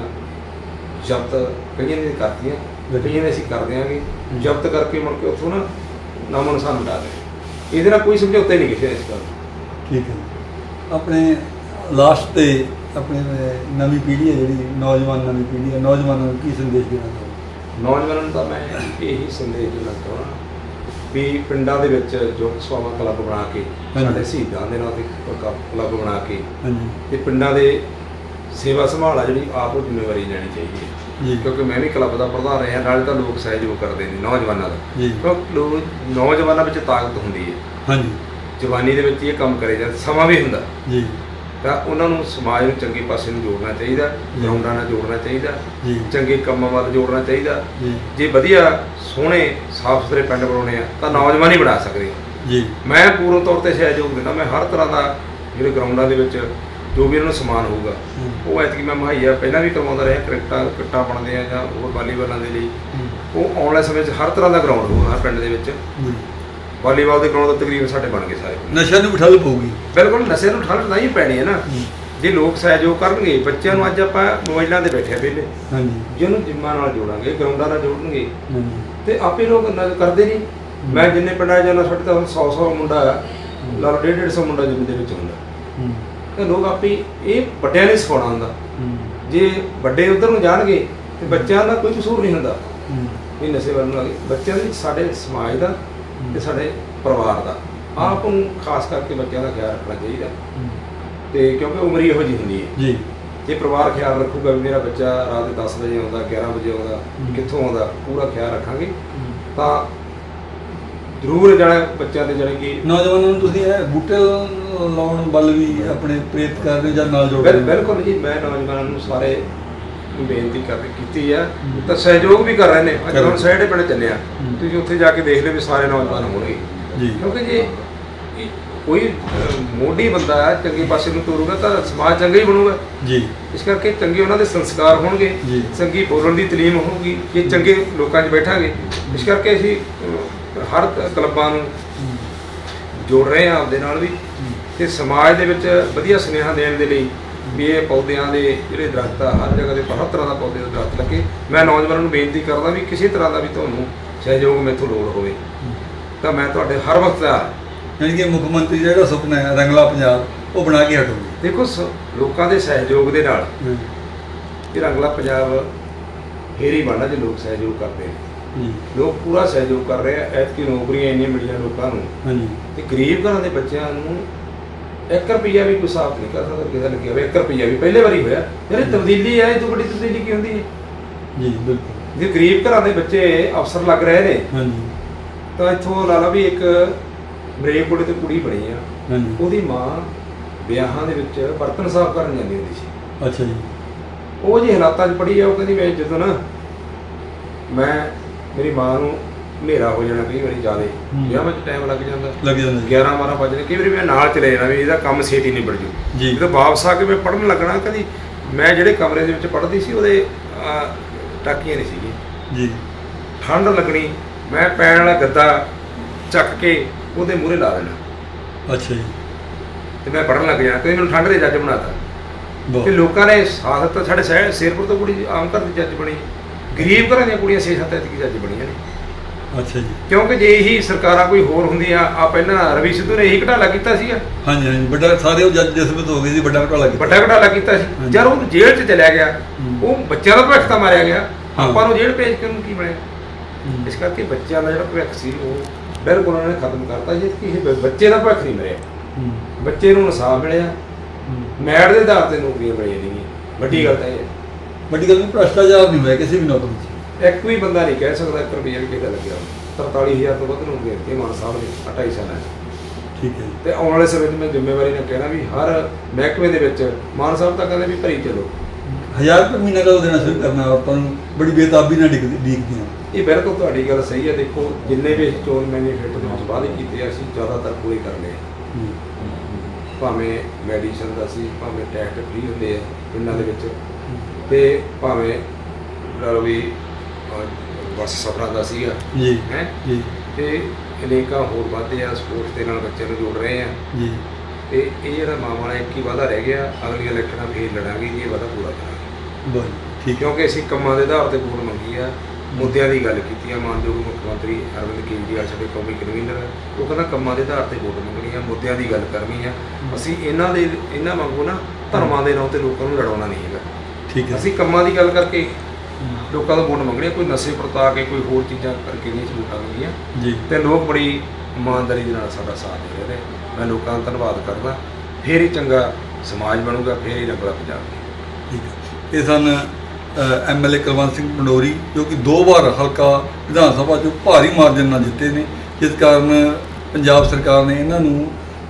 ਜ਼ਬਤ ਕਈਆਂ ਨੇ ਕਰਤੀਆਂ, ਕਈਆਂ ਨੇ ਅਸੀਂ ਕਰ ਦਿਆਂਗੇ ਜ਼ਬਤ ਕਰਕੇ, ਮੁੜ ਕੇ ਉੱਥੋਂ ਨਾ ਨਾਮ ਅਨੁਸਾਰ ਮਿਟਾ ਦੇ। ਇਹਦੇ ਨਾਲ ਕੋਈ ਸਮਝੌਤੇ ਨਹੀਂ ਕਿਸੇ ਇਸ ਗੱਲ। ਠੀਕ ਹੈ। ਆਪਣੇ ਲਾਸਟ ਤੇ ਆਪਣੀ ਨਵੀਂ ਪੀੜ੍ਹੀ ਹੈ ਜਿਹੜੀ ਨੌਜਵਾਨ ਨਵੀਂ ਪੀੜ੍ਹੀ ਹੈ, ਨੌਜਵਾਨਾਂ ਨੂੰ ਕੀ ਸੰਦੇਸ਼ ਦੇਣਾ ਚਾਹੁੰਦੇ? ਨੌਜਵਾਨਾਂ ਨੂੰ ਤਾਂ ਮੈਂ ਇਹੀ ਸੰਦੇਸ਼ ਦੇਣਾ ਚਾਹੁੰਦਾ ਵੀ ਪਿੰਡਾਂ ਦੇ ਵਿੱਚ ਜੋ ਸਵਾਵਾਂ ਕਲੱਬ ਬਣਾ ਕੇ, ਸਾਡੇ ਸ਼ਹੀਦਾਂ ਦੇ ਨਾਂ 'ਤੇ ਕਲੱਬ ਬਣਾ ਕੇ ਤੇ ਪਿੰਡਾਂ ਦੇ ਸੇਵਾ ਸੰਭਾਲ ਆ ਜਿਹੜੀ ਆਪ ਉਹ ਜ਼ਿੰਮੇਵਾਰੀ ਲੈਣੀ ਚਾਹੀਦੀ ਹੈ। ਕਿਉਂਕਿ ਮੈਂ ਵੀ ਕਲੱਬ ਦਾ ਪ੍ਰਧਾਨ ਰਿਹਾ, ਨਾਲੇ ਤਾਂ ਲੋਕ ਸਹਿਯੋਗ ਕਰਦੇ ਨੇ ਨੌਜਵਾਨਾਂ ਦਾ, ਕਿਉਂਕਿ ਲੋਕ ਨੌਜਵਾਨਾਂ ਵਿੱਚ ਤਾਕਤ ਹੁੰਦੀ ਹੈ। ਹਾਂਜੀ। ਜਵਾਨੀ ਦੇ ਵਿੱਚ ਇਹ ਕੰਮ ਕਰੇ ਜਾਂਦੇ, ਸਮਾਂ ਵੀ ਹੁੰਦਾ ਜੀ, ਤਾਂ ਉਹਨਾਂ ਨੂੰ ਸਮਾਜ ਨੂੰ ਚੰਗੇ ਪਾਸੇ ਨੂੰ ਜੋੜਨਾ ਚਾਹੀਦਾ, ਗਰਾਊਂਡਾਂ ਨਾਲ ਜੋੜਨਾ ਚਾਹੀਦਾ, ਚੰਗੇ ਕੰਮਾਂ ਵੱਲ ਜੋੜਨਾ ਚਾਹੀਦਾ। ਜੇ ਵਧੀਆ ਸੋਹਣੇ ਸਾਫ਼ ਸੁਥਰੇ ਪਿੰਡ ਬਣਾਉਣੇ ਆ ਤਾਂ ਨੌਜਵਾਨ ਹੀ ਬਣਾ ਸਕਦੇ ਜੀ। ਮੈਂ ਪੂਰਨ ਤੌਰ 'ਤੇ ਸਹਿਯੋਗ ਦਿੰਦਾ। ਮੈਂ ਹਰ ਤਰ੍ਹਾਂ ਦਾ ਜਿਹੜੇ ਗਰਾਊਂਡਾਂ ਦੇ ਵਿੱਚ ਜੋ ਵੀ ਇਹਨਾਂ ਨੂੰ ਸਮਾਨ ਹੋਊਗਾ ਉਹ ਐਤਕੀ ਮੈਂ ਮੁਹੱਈਆ ਪਹਿਲਾਂ ਵੀ ਕਰਵਾਉਂਦਾ ਰਿਹਾ। ਕ੍ਰਿਕਟਾਂ ਕਿੱਟਾਂ ਬਣਦੇ ਆ ਜਾਂ ਹੋਰ ਵਾਲੀਬਾਲਾਂ ਦੇ ਲਈ, ਉਹ ਆਉਣ ਵਾਲੇ ਸਮੇਂ 'ਚ ਹਰ ਤਰ੍ਹਾਂ ਦਾ ਗਰਾਊਂਡ ਹੋਊਗਾ ਹਰ ਪਿੰਡ ਦੇ ਵਿੱਚ। ਵਾਲੀਬਾਲ ਦੇ ਗਰਾਊਂਡ ਤਕਰੀਬਨ ਸਾਡੇ ਬਣ ਗਏ ਸਾਰੇ। ਨਸ਼ਿਆਂ ਨੂੰ ਠੱਲ ਪਊਗੀ। ਬਿਲਕੁਲ, ਨਸ਼ਿਆਂ ਨੂੰ ਠੱਲ ਤਾਂ ਹੀ ਪੈਣੀ ਹੈ ਨਾ ਜੇ ਲੋਕ ਸਹਿਯੋਗ ਕਰਨਗੇ। ਬੱਚਿਆਂ ਨੂੰ ਅੱਜ ਆਪਾਂ ਮੋਬਾਈਲਾਂ 'ਤੇ ਬੈਠੇ ਪਹਿਲੇ, ਜਿਹਨੂੰ ਜਿੰਮਾਂ ਨਾਲ ਜੋੜਾਂਗੇ, ਗਰਾਊਂਡਾਂ ਨਾਲ ਜੋੜਨਗੇ ਤੇ ਆਪੇ ਲੋਕ ਨਸ਼ਾ ਕਰਦੇ ਨਹੀਂ। ਮੈਂ ਜਿੰਨੇ ਪਿੰਡਾਂ 'ਚ ਜਾਂਦਾ ਸਾਡੇ ਤਾਂ ਸੌ ਸੌ ਮੁੰਡਾ ਲਾ ਲਓ, ਡੇਢ ਡੇਢ ਸੌ ਮੁੰਡਾ ਜਿੰਮ ਦੇ ਵਿੱਚ ਹੁੰਦਾ ਤੇ ਲੋਕ ਆਪੇ ਇਹ ਵੱਡਿਆਂ ਨੇ ਸਿਖਾਉਣਾ ਹੁੰਦਾ। ਜੇ ਵੱਡੇ ਉੱਧਰ ਨੂੰ ਜਾਣਗੇ ਤੇ ਬੱਚਿਆਂ ਦਾ ਕੋਈ ਕਸੂਰ ਨਹੀਂ ਹੁੰਦਾ ਇਹ ਨਸ਼ੇ ਵੱਲ ਨੂੰ ਆ ਗਏ। ਬੱਚਿਆਂ ਦੇ ਸਾਡੇ ਸਮਾਜ ਦਾ ਤੇ ਸਾਡੇ ਪਰਿਵਾਰ ਦਾ ਆਪ ਨੂੰ ਖਾਸ ਕਰਕੇ ਬੱਚਿਆਂ ਦਾ ਖਿਆਲ ਰੱਖਣਾ ਚਾਹੀਦਾ ਤੇ ਕਿਉਂਕਿ ਉਮਰ ਹੀ ਇਹੋ ਜਿਹੀ ਹੁੰਦੀ ਹੈ ਜੀ। ਜੇ ਪਰਿਵਾਰ ਖਿਆਲ ਰੱਖੂਗਾ ਵੀ ਮੇਰਾ ਬੱਚਾ ਰਾਤ ਦੇ ਦਸ ਵਜੇ ਆਉਂਦਾ ਗਿਆਰਾਂ ਵਜੇ ਆਉਂਦਾ ਕਿੱਥੋਂ ਆਉਂਦਾ ਪੂਰਾ ਖਿਆਲ ਰੱਖਾਂਗੇ ਤਾਂ ਜ਼ਰੂਰ ਜਾਣਾ ਬੱਚਿਆਂ ਦੇ ਜਾਣੀ ਕਿ ਨੌਜਵਾਨਾਂ ਨੂੰ ਤੁਸੀਂ ਇਹ ਬੂਟੇ ਲਾਉਣ ਵੱਲ ਵੀ ਆਪਣੇ ਪ੍ਰੇਰਿਤ ਕਰ ਰਹੇ ਜਾਂ ਨਾਲ ਜੋੜ ਰਹੇ? ਬਿਲਕੁਲ ਜੀ, ਮੈਂ ਨੌਜਵਾਨਾਂ ਨੂੰ ਸਾਰੇ ਬੇਨਤੀ ਕਰ ਕੀਤੀ ਆ ਤਾਂ ਸਹਿਯੋਗ ਵੀ ਕਰ ਰਹੇ ਨੇ। ਅੱਜ ਹੁਣ ਸਾਡੇ ਪਿੰਡ ਚੱਲੇ ਆ, ਤੁਸੀਂ ਉੱਥੇ ਜਾ ਕੇ ਦੇਖ ਲਿਓ ਵੀ ਸਾਰੇ ਨੌਜਵਾਨ ਹੋਣਗੇ ਜੀ, ਕਿਉਂਕਿ ਜੇ ਕੋਈ ਮੋਢੀ ਬੰਦਾ ਚੰਗੇ ਪਾਸੇ ਨੂੰ ਤੋਰੂਗਾ ਤਾਂ ਸਮਾਜ ਚੰਗਾ ਹੀ ਬਣੂਗਾ ਜੀ। ਇਸ ਕਰਕੇ ਚੰਗੇ ਉਹਨਾਂ ਦੇ ਸੰਸਕਾਰ ਹੋਣਗੇ, ਚੰਗੀ ਬੋਲਣ ਦੀ ਤਾਲੀਮ ਹੋਊਗੀ, ਜੇ ਚੰਗੇ ਲੋਕਾਂ 'ਚ ਬੈਠਾਂਗੇ। ਇਸ ਕਰਕੇ ਅਸੀਂ ਹਰ ਕਲੱਬਾਂ ਨੂੰ ਜੋੜ ਰਹੇ ਹਾਂ ਆਪਦੇ ਨਾਲ ਵੀ ਤੇ ਸਮਾਜ ਦੇ ਵਿੱਚ ਵਧੀਆ ਸੁਨੇਹਾ ਦੇਣ ਦੇ ਲਈ ਵੀ ਇਹ ਪੌਦਿਆਂ ਦੇ ਜਿਹੜੇ ਦਰਖਤ ਆ ਹਰ ਜਗ੍ਹਾ ਦੇ ਹਰ ਤਰ੍ਹਾਂ ਦਾ ਪੌਦੇ ਦੇ ਦਰਖਤ ਲੱਗੇ। ਮੈਂ ਨੌਜਵਾਨਾਂ ਨੂੰ ਬੇਨਤੀ ਕਰਦਾ ਵੀ ਕਿਸੇ ਤਰ੍ਹਾਂ ਦਾ ਵੀ ਤੁਹਾਨੂੰ ਸਹਿਯੋਗ ਮੈਥੋਂ ਲੋੜ ਹੋਵੇ ਤਾਂ ਮੈਂ ਤੁਹਾਡੇ ਹਰ ਵਕਤ ਦਾ ਯਾਨੀ ਕਿ ਮੁੱਖ ਮੰਤਰੀ ਜਿਹੜਾ ਸੁਪਨਾ ਹੈ ਰੰਗਲਾ ਪੰਜਾਬ ਉਹ ਬਣਾ ਕੇ ਹਟੂਗਾ। ਦੇਖੋ ਲੋਕਾਂ ਦੇ ਸਹਿਯੋਗ ਦੇ ਨਾਲ ਇਹ ਰੰਗਲਾ ਪੰਜਾਬ ਫੇਰ ਹੀ ਬਣਨਾ ਜੇ ਲੋਕ ਸਹਿਯੋਗ ਕਰਦੇ ਨੇ। ਲੋਕ ਪੂਰਾ ਸਹਿਯੋਗ ਕਰ ਰਹੇ ਆ। ਐਤਕੀ ਨੌਕਰੀਆਂ ਇੰਨੀਆਂ ਮਿਲੀਆਂ ਲੋਕਾਂ ਨੂੰ ਹਾਂਜੀ ਤੇ ਗਰੀਬ ਘਰਾਂ ਦੇ ਬੱਚਿਆਂ ਨੂੰ ਇੱਕ ਰੁਪਈਆ ਵੀ ਕੋਈ ਹਿਸਾਬ ਨਹੀਂ ਕਰ ਸਕਦਾ ਕਿਹਦਾ ਲੱਗਿਆ ਹੋਵੇ। ਇੱਕ ਰੁਪਈਆ ਵੀ ਪਹਿਲੇ ਵਾਰੀ ਹੋਇਆ। ਯਾਰ ਇਹ ਤਬਦੀਲੀ ਹੈ, ਇਹ ਤੋਂ ਵੱਡੀ ਤਬਦੀਲੀ ਕੀ ਹੁੰਦੀ ਹੈ ਜੀ? ਬਿਲਕੁਲ। ਜੇ ਗਰੀਬ ਘਰਾਂ ਦੇ ਬੱਚੇ ਅਫਸਰ ਲੱਗ ਰਹੇ ਨੇ ਹਾਂਜੀ ਤਾਂ ਇੱਥੋਂ ਲਾ ਲਾ ਵੀ ਇੱਕ ਮਰੇਕੋੜੇ ਤੇ ਕੁੜੀ ਬਣੀ ਆ, ਹਾਂਜੀ, ਉਹਦੀ ਮਾਂ ਵਿਆਹਾਂ ਦੇ ਵਿੱਚ ਬਰਤਨ ਸਾਫ਼ ਕਰਨ ਜਾਂਦੀ ਹੁੰਦੀ ਸੀ। ਅੱਛਾ ਜੀ। ਉਹ ਜੀ ਹਾਲਾਤਾਂ 'ਚ ਪੜ੍ਹੀ ਆ, ਉਹ ਕਹਿੰਦੀ ਮੈਂ ਜਦੋਂ ਨਾ ਮੈਂ ਮੇਰੀ ਮਾਂ ਨੂੰ ਹਨੇਰਾ ਹੋ ਜਾਣਾ ਕਈ ਵਾਰੀ ਜ਼ਿਆਦਾ ਵਿਆਹ ਵਿੱਚ ਟਾਈਮ ਲੱਗ ਜਾਂਦਾ ਲੱਗ ਜਾਂਦਾ ਗਿਆਰਾਂ ਬਾਰਾਂ ਵਜੇ ਕਈ ਵਾਰੀ ਮੈਂ ਨਾਲ ਚਲੇ ਜਾਣਾ ਵੀ ਇਹਦਾ ਕੰਮ ਛੇਤੀ ਨਿਬੜ ਜੂ ਜੀ। ਜਦੋਂ ਵਾਪਸ ਆ ਕੇ ਮੈਂ ਪੜ੍ਹਨ ਲੱਗਣਾ ਕਦੀ ਮੈਂ ਜਿਹੜੇ ਕਮਰੇ ਦੇ ਵਿੱਚ ਪੜ੍ਹਦੀ ਸੀ ਉਹਦੇ ਟਾਕੀਆਂ ਨਹੀਂ ਸੀਗੀਆਂ ਜੀ। ਠੰਡ ਲੱਗਣੀ, ਮੈਂ ਪੈਣ ਵਾਲਾ ਗੱਦਾ ਚੱਕ ਕੇ ਉਹਦੇ ਮੂਹਰੇ ਲਾ ਦੇਣਾ ਅੱਛਾ ਜੀ। ਤੇ ਮੈਂ ਪੜ੍ਹਨ ਲੱਗ ਜਾਣਾ। ਕਦੇ ਮੈਨੂੰ ਠੰਡ ਦੇ ਜੱਜ ਬਣਾਤਾ ਤੇ ਲੋਕਾਂ ਨੇ ਸਾਥ ਦਿੱਤਾ। ਸਾਡੇ ਸ਼ਹਿਰ ਸ਼ੇਰਪੁਰ ਤੋਂ ਕੁੜੀ ਆਮ ਘਰ ਦੀ ਜੱਜ ਬਣੀ, ਗਰੀਬ ਘਰਾਂ ਦੀਆਂ ਕੁੜੀਆਂ ਛੇ ਸੱਤ ਐਤਕੀ ਜੱਜ ਬਣੀਆਂ ਨੇ। ਅੱਛਾ ਜੀ। ਕਿਉਂਕਿ ਜੇ ਇਹੀ ਸਰਕਾਰਾਂ ਕੋਈ ਹੋਰ ਹੁੰਦੀਆਂ ਆ ਪਹਿਲਾਂ ਰਵੀ ਸਿੱਧੂ ਨੇ ਇਹੀ ਘਟਾਲਾ ਕੀਤਾ ਸੀਗਾ। ਹਾਂਜੀ ਹਾਂਜੀ, ਵੱਡਾ ਸਾਰੇ ਉਹ ਜੱਜ ਜਸਮਤ ਹੋ ਗਏ ਸੀ, ਵੱਡਾ ਘਟਾਲਾ ਕੀਤਾ ਵੱਡਾ ਘਟਾਲਾ ਕੀਤਾ ਸੀ। ਜਦ ਉਹ ਜੇਲ੍ਹ 'ਚ ਚਲਿਆ ਗਿਆ ਉਹ ਬੱਚਿਆਂ ਦਾ ਭਵਿੱਖ ਤਾਂ ਮਾਰਿਆ ਗਿਆ, ਆਪਾਂ ਨੂੰ ਜੇਲ੍ਹ ਭੇਜ ਕੇ ਉਹਨੂੰ ਕੀ ਬਣਿਆ। ਇਸ ਕਰਕੇ ਬੱਚਿਆਂ ਦਾ ਜਿਹੜਾ ਭਵਿੱਖ ਸੀ ਉਹ ਬਿਲਕੁਲ ਉਹਨਾਂ ਨੇ ਖਤਮ ਕਰਤਾ। ਜੇ ਕਿ ਇਹ ਬੱਚੇ ਦਾ ਭਵਿੱਖ ਨਹੀਂ ਮਰਿਆ, ਬੱਚੇ ਨੂੰ ਇਨਸਾਫ ਮਿਲਿਆ, ਮੈਰਿਟ ਦੇ ਆਧਾਰ ਤੇ ਨੌਕਰੀਆਂ ਮਿਲੀਆਂ ਨਹੀਂ। ਵੱਡੀ ਗੱਲ ਤਾਂ ਇਹ ਵੱਡੀ ਗੱਲ ਨਹੀਂ, ਭ੍ਰਸ਼ਟਾਚਾਰ ਨਹੀਂ ਹੋਇਆ ਕਿਸੇ ਵੀ ਨੌਕਰੀ 'ਚ। ਇੱਕ ਵੀ ਬੰਦਾ ਨਹੀਂ ਕਹਿ ਸਕਦਾ ਇੱਕ ਰੁਪਈਆ ਵੀ ਕਿਹਦਾ ਲੱਗਿਆ। ਤਰਤਾਲੀ ਹਜ਼ਾਰ ਤੋਂ ਵੱਧ ਨੌਕਰੀਆਂ ਦਿੱਤੀਆਂ ਮਾਨ ਸਾਹਿਬ ਨੇ ਅਠਾਈ ਸਾਲਾਂ 'ਚ। ਠੀਕ ਹੈ। ਤੇ ਆਉਣ ਵਾਲੇ ਸਮੇਂ 'ਚ ਮੈਂ ਜ਼ਿੰਮੇਵਾਰੀ ਨਾਲ ਕਹਿਣਾ ਵੀ ਹਰ ਮਹਿਕਮੇ ਦੇ ਵਿੱਚ ਮਾਨ ਸਾਹਿਬ ਤਾਂ ਕਹਿੰਦੇ ਵੀ ਭਰੀ ਚਲੋ। ਹਜ਼ਾਰ ਰੁਪਏ ਮਹੀਨਾ ਕਦੋਂ ਦੇਣਾ ਸ਼ੁਰੂ ਕਰਨਾ ਆਪਾਂ ਨੂੰ? ਬੜੀ ਬੇਤਾਬੀ ਨਾਲ ਡਿੱਗਦੀ ਡੀਕਦੀਆਂ। ਇਹ ਬਿਲਕੁਲ ਤੁਹਾਡੀ ਗੱਲ ਸਹੀ ਹੈ। ਦੇਖੋ ਜਿੰਨੇ ਵੀ ਚੋਣ ਮੈਨੀਫੈਸਟੋ ਦੇ ਵਿੱਚ ਵਾਅਦੇ ਕੀਤੇ ਅਸੀਂ ਜ਼ਿਆਦਾਤਰ ਪੂਰੇ ਕਰ ਲਏ। ਭਾਵੇਂ ਮੈਡੀਸਨ ਦਾ ਸੀ, ਭਾਵੇਂ ਟੈਸਟ ਫ੍ਰੀ ਹੁੰਦੇ ਆ ਪਿੰਡਾਂ ਦੇ ਵਿੱਚ, ਤੇ ਭਾਵੇਂ ਵੀ ਬੱਸ ਸਫ਼ਰਾਂ ਦਾ ਸੀਗਾ ਜੀ ਹੈ ਜੀ। ਤੇ ਅਨੇਕਾਂ ਹੋਰ ਵਾਅਦੇ ਆ, ਸਪੋਰਟਸ ਦੇ ਨਾਲ ਬੱਚਿਆਂ ਨੂੰ ਜੋੜ ਰਹੇ ਆ ਜੀ। ਤੇ ਇਹ ਜਿਹੜਾ ਮਾਂ ਵਾਲਾ ਇੱਕ ਹੀ ਵਾਅਦਾ ਰਹਿ ਗਿਆ, ਅਗਲੀਆਂ ਇਲੈਕਸ਼ਨਾਂ ਫੇਰ ਲੜਾਂਗੇ ਜੀ, ਇਹ ਵਾਅਦਾ ਪੂਰਾ ਕਰਾਂਗੇ। ਬਸ ਠੀਕ। ਕਿਉਂਕਿ ਅਸੀਂ ਕੰਮਾਂ ਦੇ ਆਧਾਰ ਤੇ ਵੋਟ ਮੰਗੀ ਆ, ਮੁੱਦਿਆਂ ਦੀ ਗੱਲ ਕੀਤੀ ਆ। ਮਾਨਯੋਗ ਮੁੱਖ ਮੰਤਰੀ ਅਰਵਿੰਦ ਕੇਜਰੀਵਾਲ ਸਾਡੇ ਕੌਮੀ ਕਨਵੀਨਰ, ਉਹ ਕਹਿੰਦਾ ਕੰਮਾਂ ਦੇ ਆਧਾਰ ਤੇ ਵੋਟ ਮੰਗਣੀ ਆ, ਮੁੱਦਿਆਂ ਦੀ ਗੱਲ ਕਰਨੀ ਆ। ਅਸੀਂ ਇਹਨਾਂ ਦੇ ਇਹਨਾਂ ਵਾਂਗੂ ਨਾ ਧਰਮਾਂ ਦੇ ਨਾਂ ਤੇ ਲੋਕਾਂ ਨੂੰ ਲੜਾਉਣਾ ਨਹੀਂ ਹੈਗਾ। ਠੀਕ ਹੈ। ਅਸੀਂ ਕੰਮਾਂ ਦੀ ਗੱਲ ਕਰਕੇ ਲੋਕਾਂ ਤੋਂ ਵੋਟ ਮੰਗਣੀ ਆ, ਕੋਈ ਨਸ਼ੇ ਪਰਤਾ ਕੇ ਕੋਈ ਹੋਰ ਚੀਜ਼ਾਂ ਕਰਕੇ ਨਹੀਂ ਵੋਟਾਂ ਮੰਗੀਆਂ ਜੀ। ਤੇ ਲੋਕ ਬੜੀ ਇਮਾਨਦਾਰੀ ਦੇ ਨਾਲ ਸਾਡਾ ਸਾਥ ਦੇ ਰਹੇ ਨੇ। ਮੈਂ ਲੋਕਾਂ ਦਾ ਧੰਨਵਾਦ ਕਰਦਾ। ਫੇਰ ਹੀ ਚੰਗਾ ਸਮਾਜ ਬਣੂਗਾ, ਫੇਰ ਹੀ ਰੰਗਲਾ ਪੰਜਾਬ। ਠੀਕ ਹੈ। ਇਹ ਸਨ M L A Kulwant Singh Pandori, ਜੋ ਕਿ ਦੋ ਵਾਰ ਹਲਕਾ ਵਿਧਾਨ ਸਭਾ 'ਚੋਂ ਭਾਰੀ ਮਾਰਜਨ ਨਾਲ ਜਿੱਤੇ ਨੇ, ਜਿਸ ਕਾਰਨ ਪੰਜਾਬ ਸਰਕਾਰ ਨੇ ਇਹਨਾਂ ਨੂੰ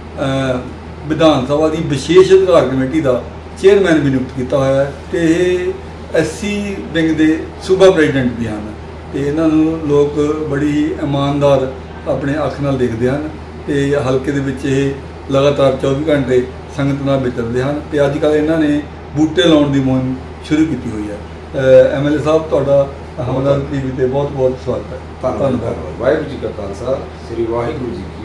ਵਿਧਾਨ ਸਭਾ ਦੀ ਵਿਸ਼ੇਸ਼ ਅਧਿਕਾਰ ਕਮੇਟੀ ਦਾ ਚੇਅਰਮੈਨ ਵੀ ਨਿਯੁਕਤ ਕੀਤਾ ਹੋਇਆ ਹੈ। ਤੇ ਇਹ ਐਸਸੀ ਵਿੰਗ ਦੇ ਸੂਬਾ ਪ੍ਰੈਜ਼ੀਡੈਂਟ ਵੀ ਹਨ ਤੇ ਇਹਨਾਂ ਨੂੰ ਲੋਕ ਬੜੀ ਹੀ ਇਮਾਨਦਾਰ ਆਪਣੇ ਅੱਖ ਨਾਲ ਦੇਖਦੇ ਹਨ ਤੇ ਹਲਕੇ ਦੇ ਵਿੱਚ ਇਹ ਲਗਾਤਾਰ ਚੌਵੀ ਘੰਟੇ ਸੰਗਤ ਨਾਲ ਵਿਚਰਦੇ ਹਨ। ਤੇ ਅੱਜ ਕੱਲ੍ਹ ਇਹਨਾਂ ਨੇ ਬੂਟੇ ਲਾਉਣ ਦੀ ਮੁਹਿੰਮ ਸ਼ੁਰੂ ਕੀਤੀ ਹੋਈ ਹੈ। ਐਮ ਐਲ ਏ ਸਾਹਿਬ, ਤੁਹਾਡਾ ਹਮਦਰਦ ਟੀਵੀ ਤੇ ਬਹੁਤ ਬਹੁਤ ਸਵਾਗਤ ਹੈ। ਧੰਨਵਾਦ। ਵਾਹਿਗੁਰੂ ਜੀ ਕਾ ਖਾਲਸਾ, ਸ੍ਰੀ ਵਾਹਿਗੁਰੂ ਜੀ ਕੀ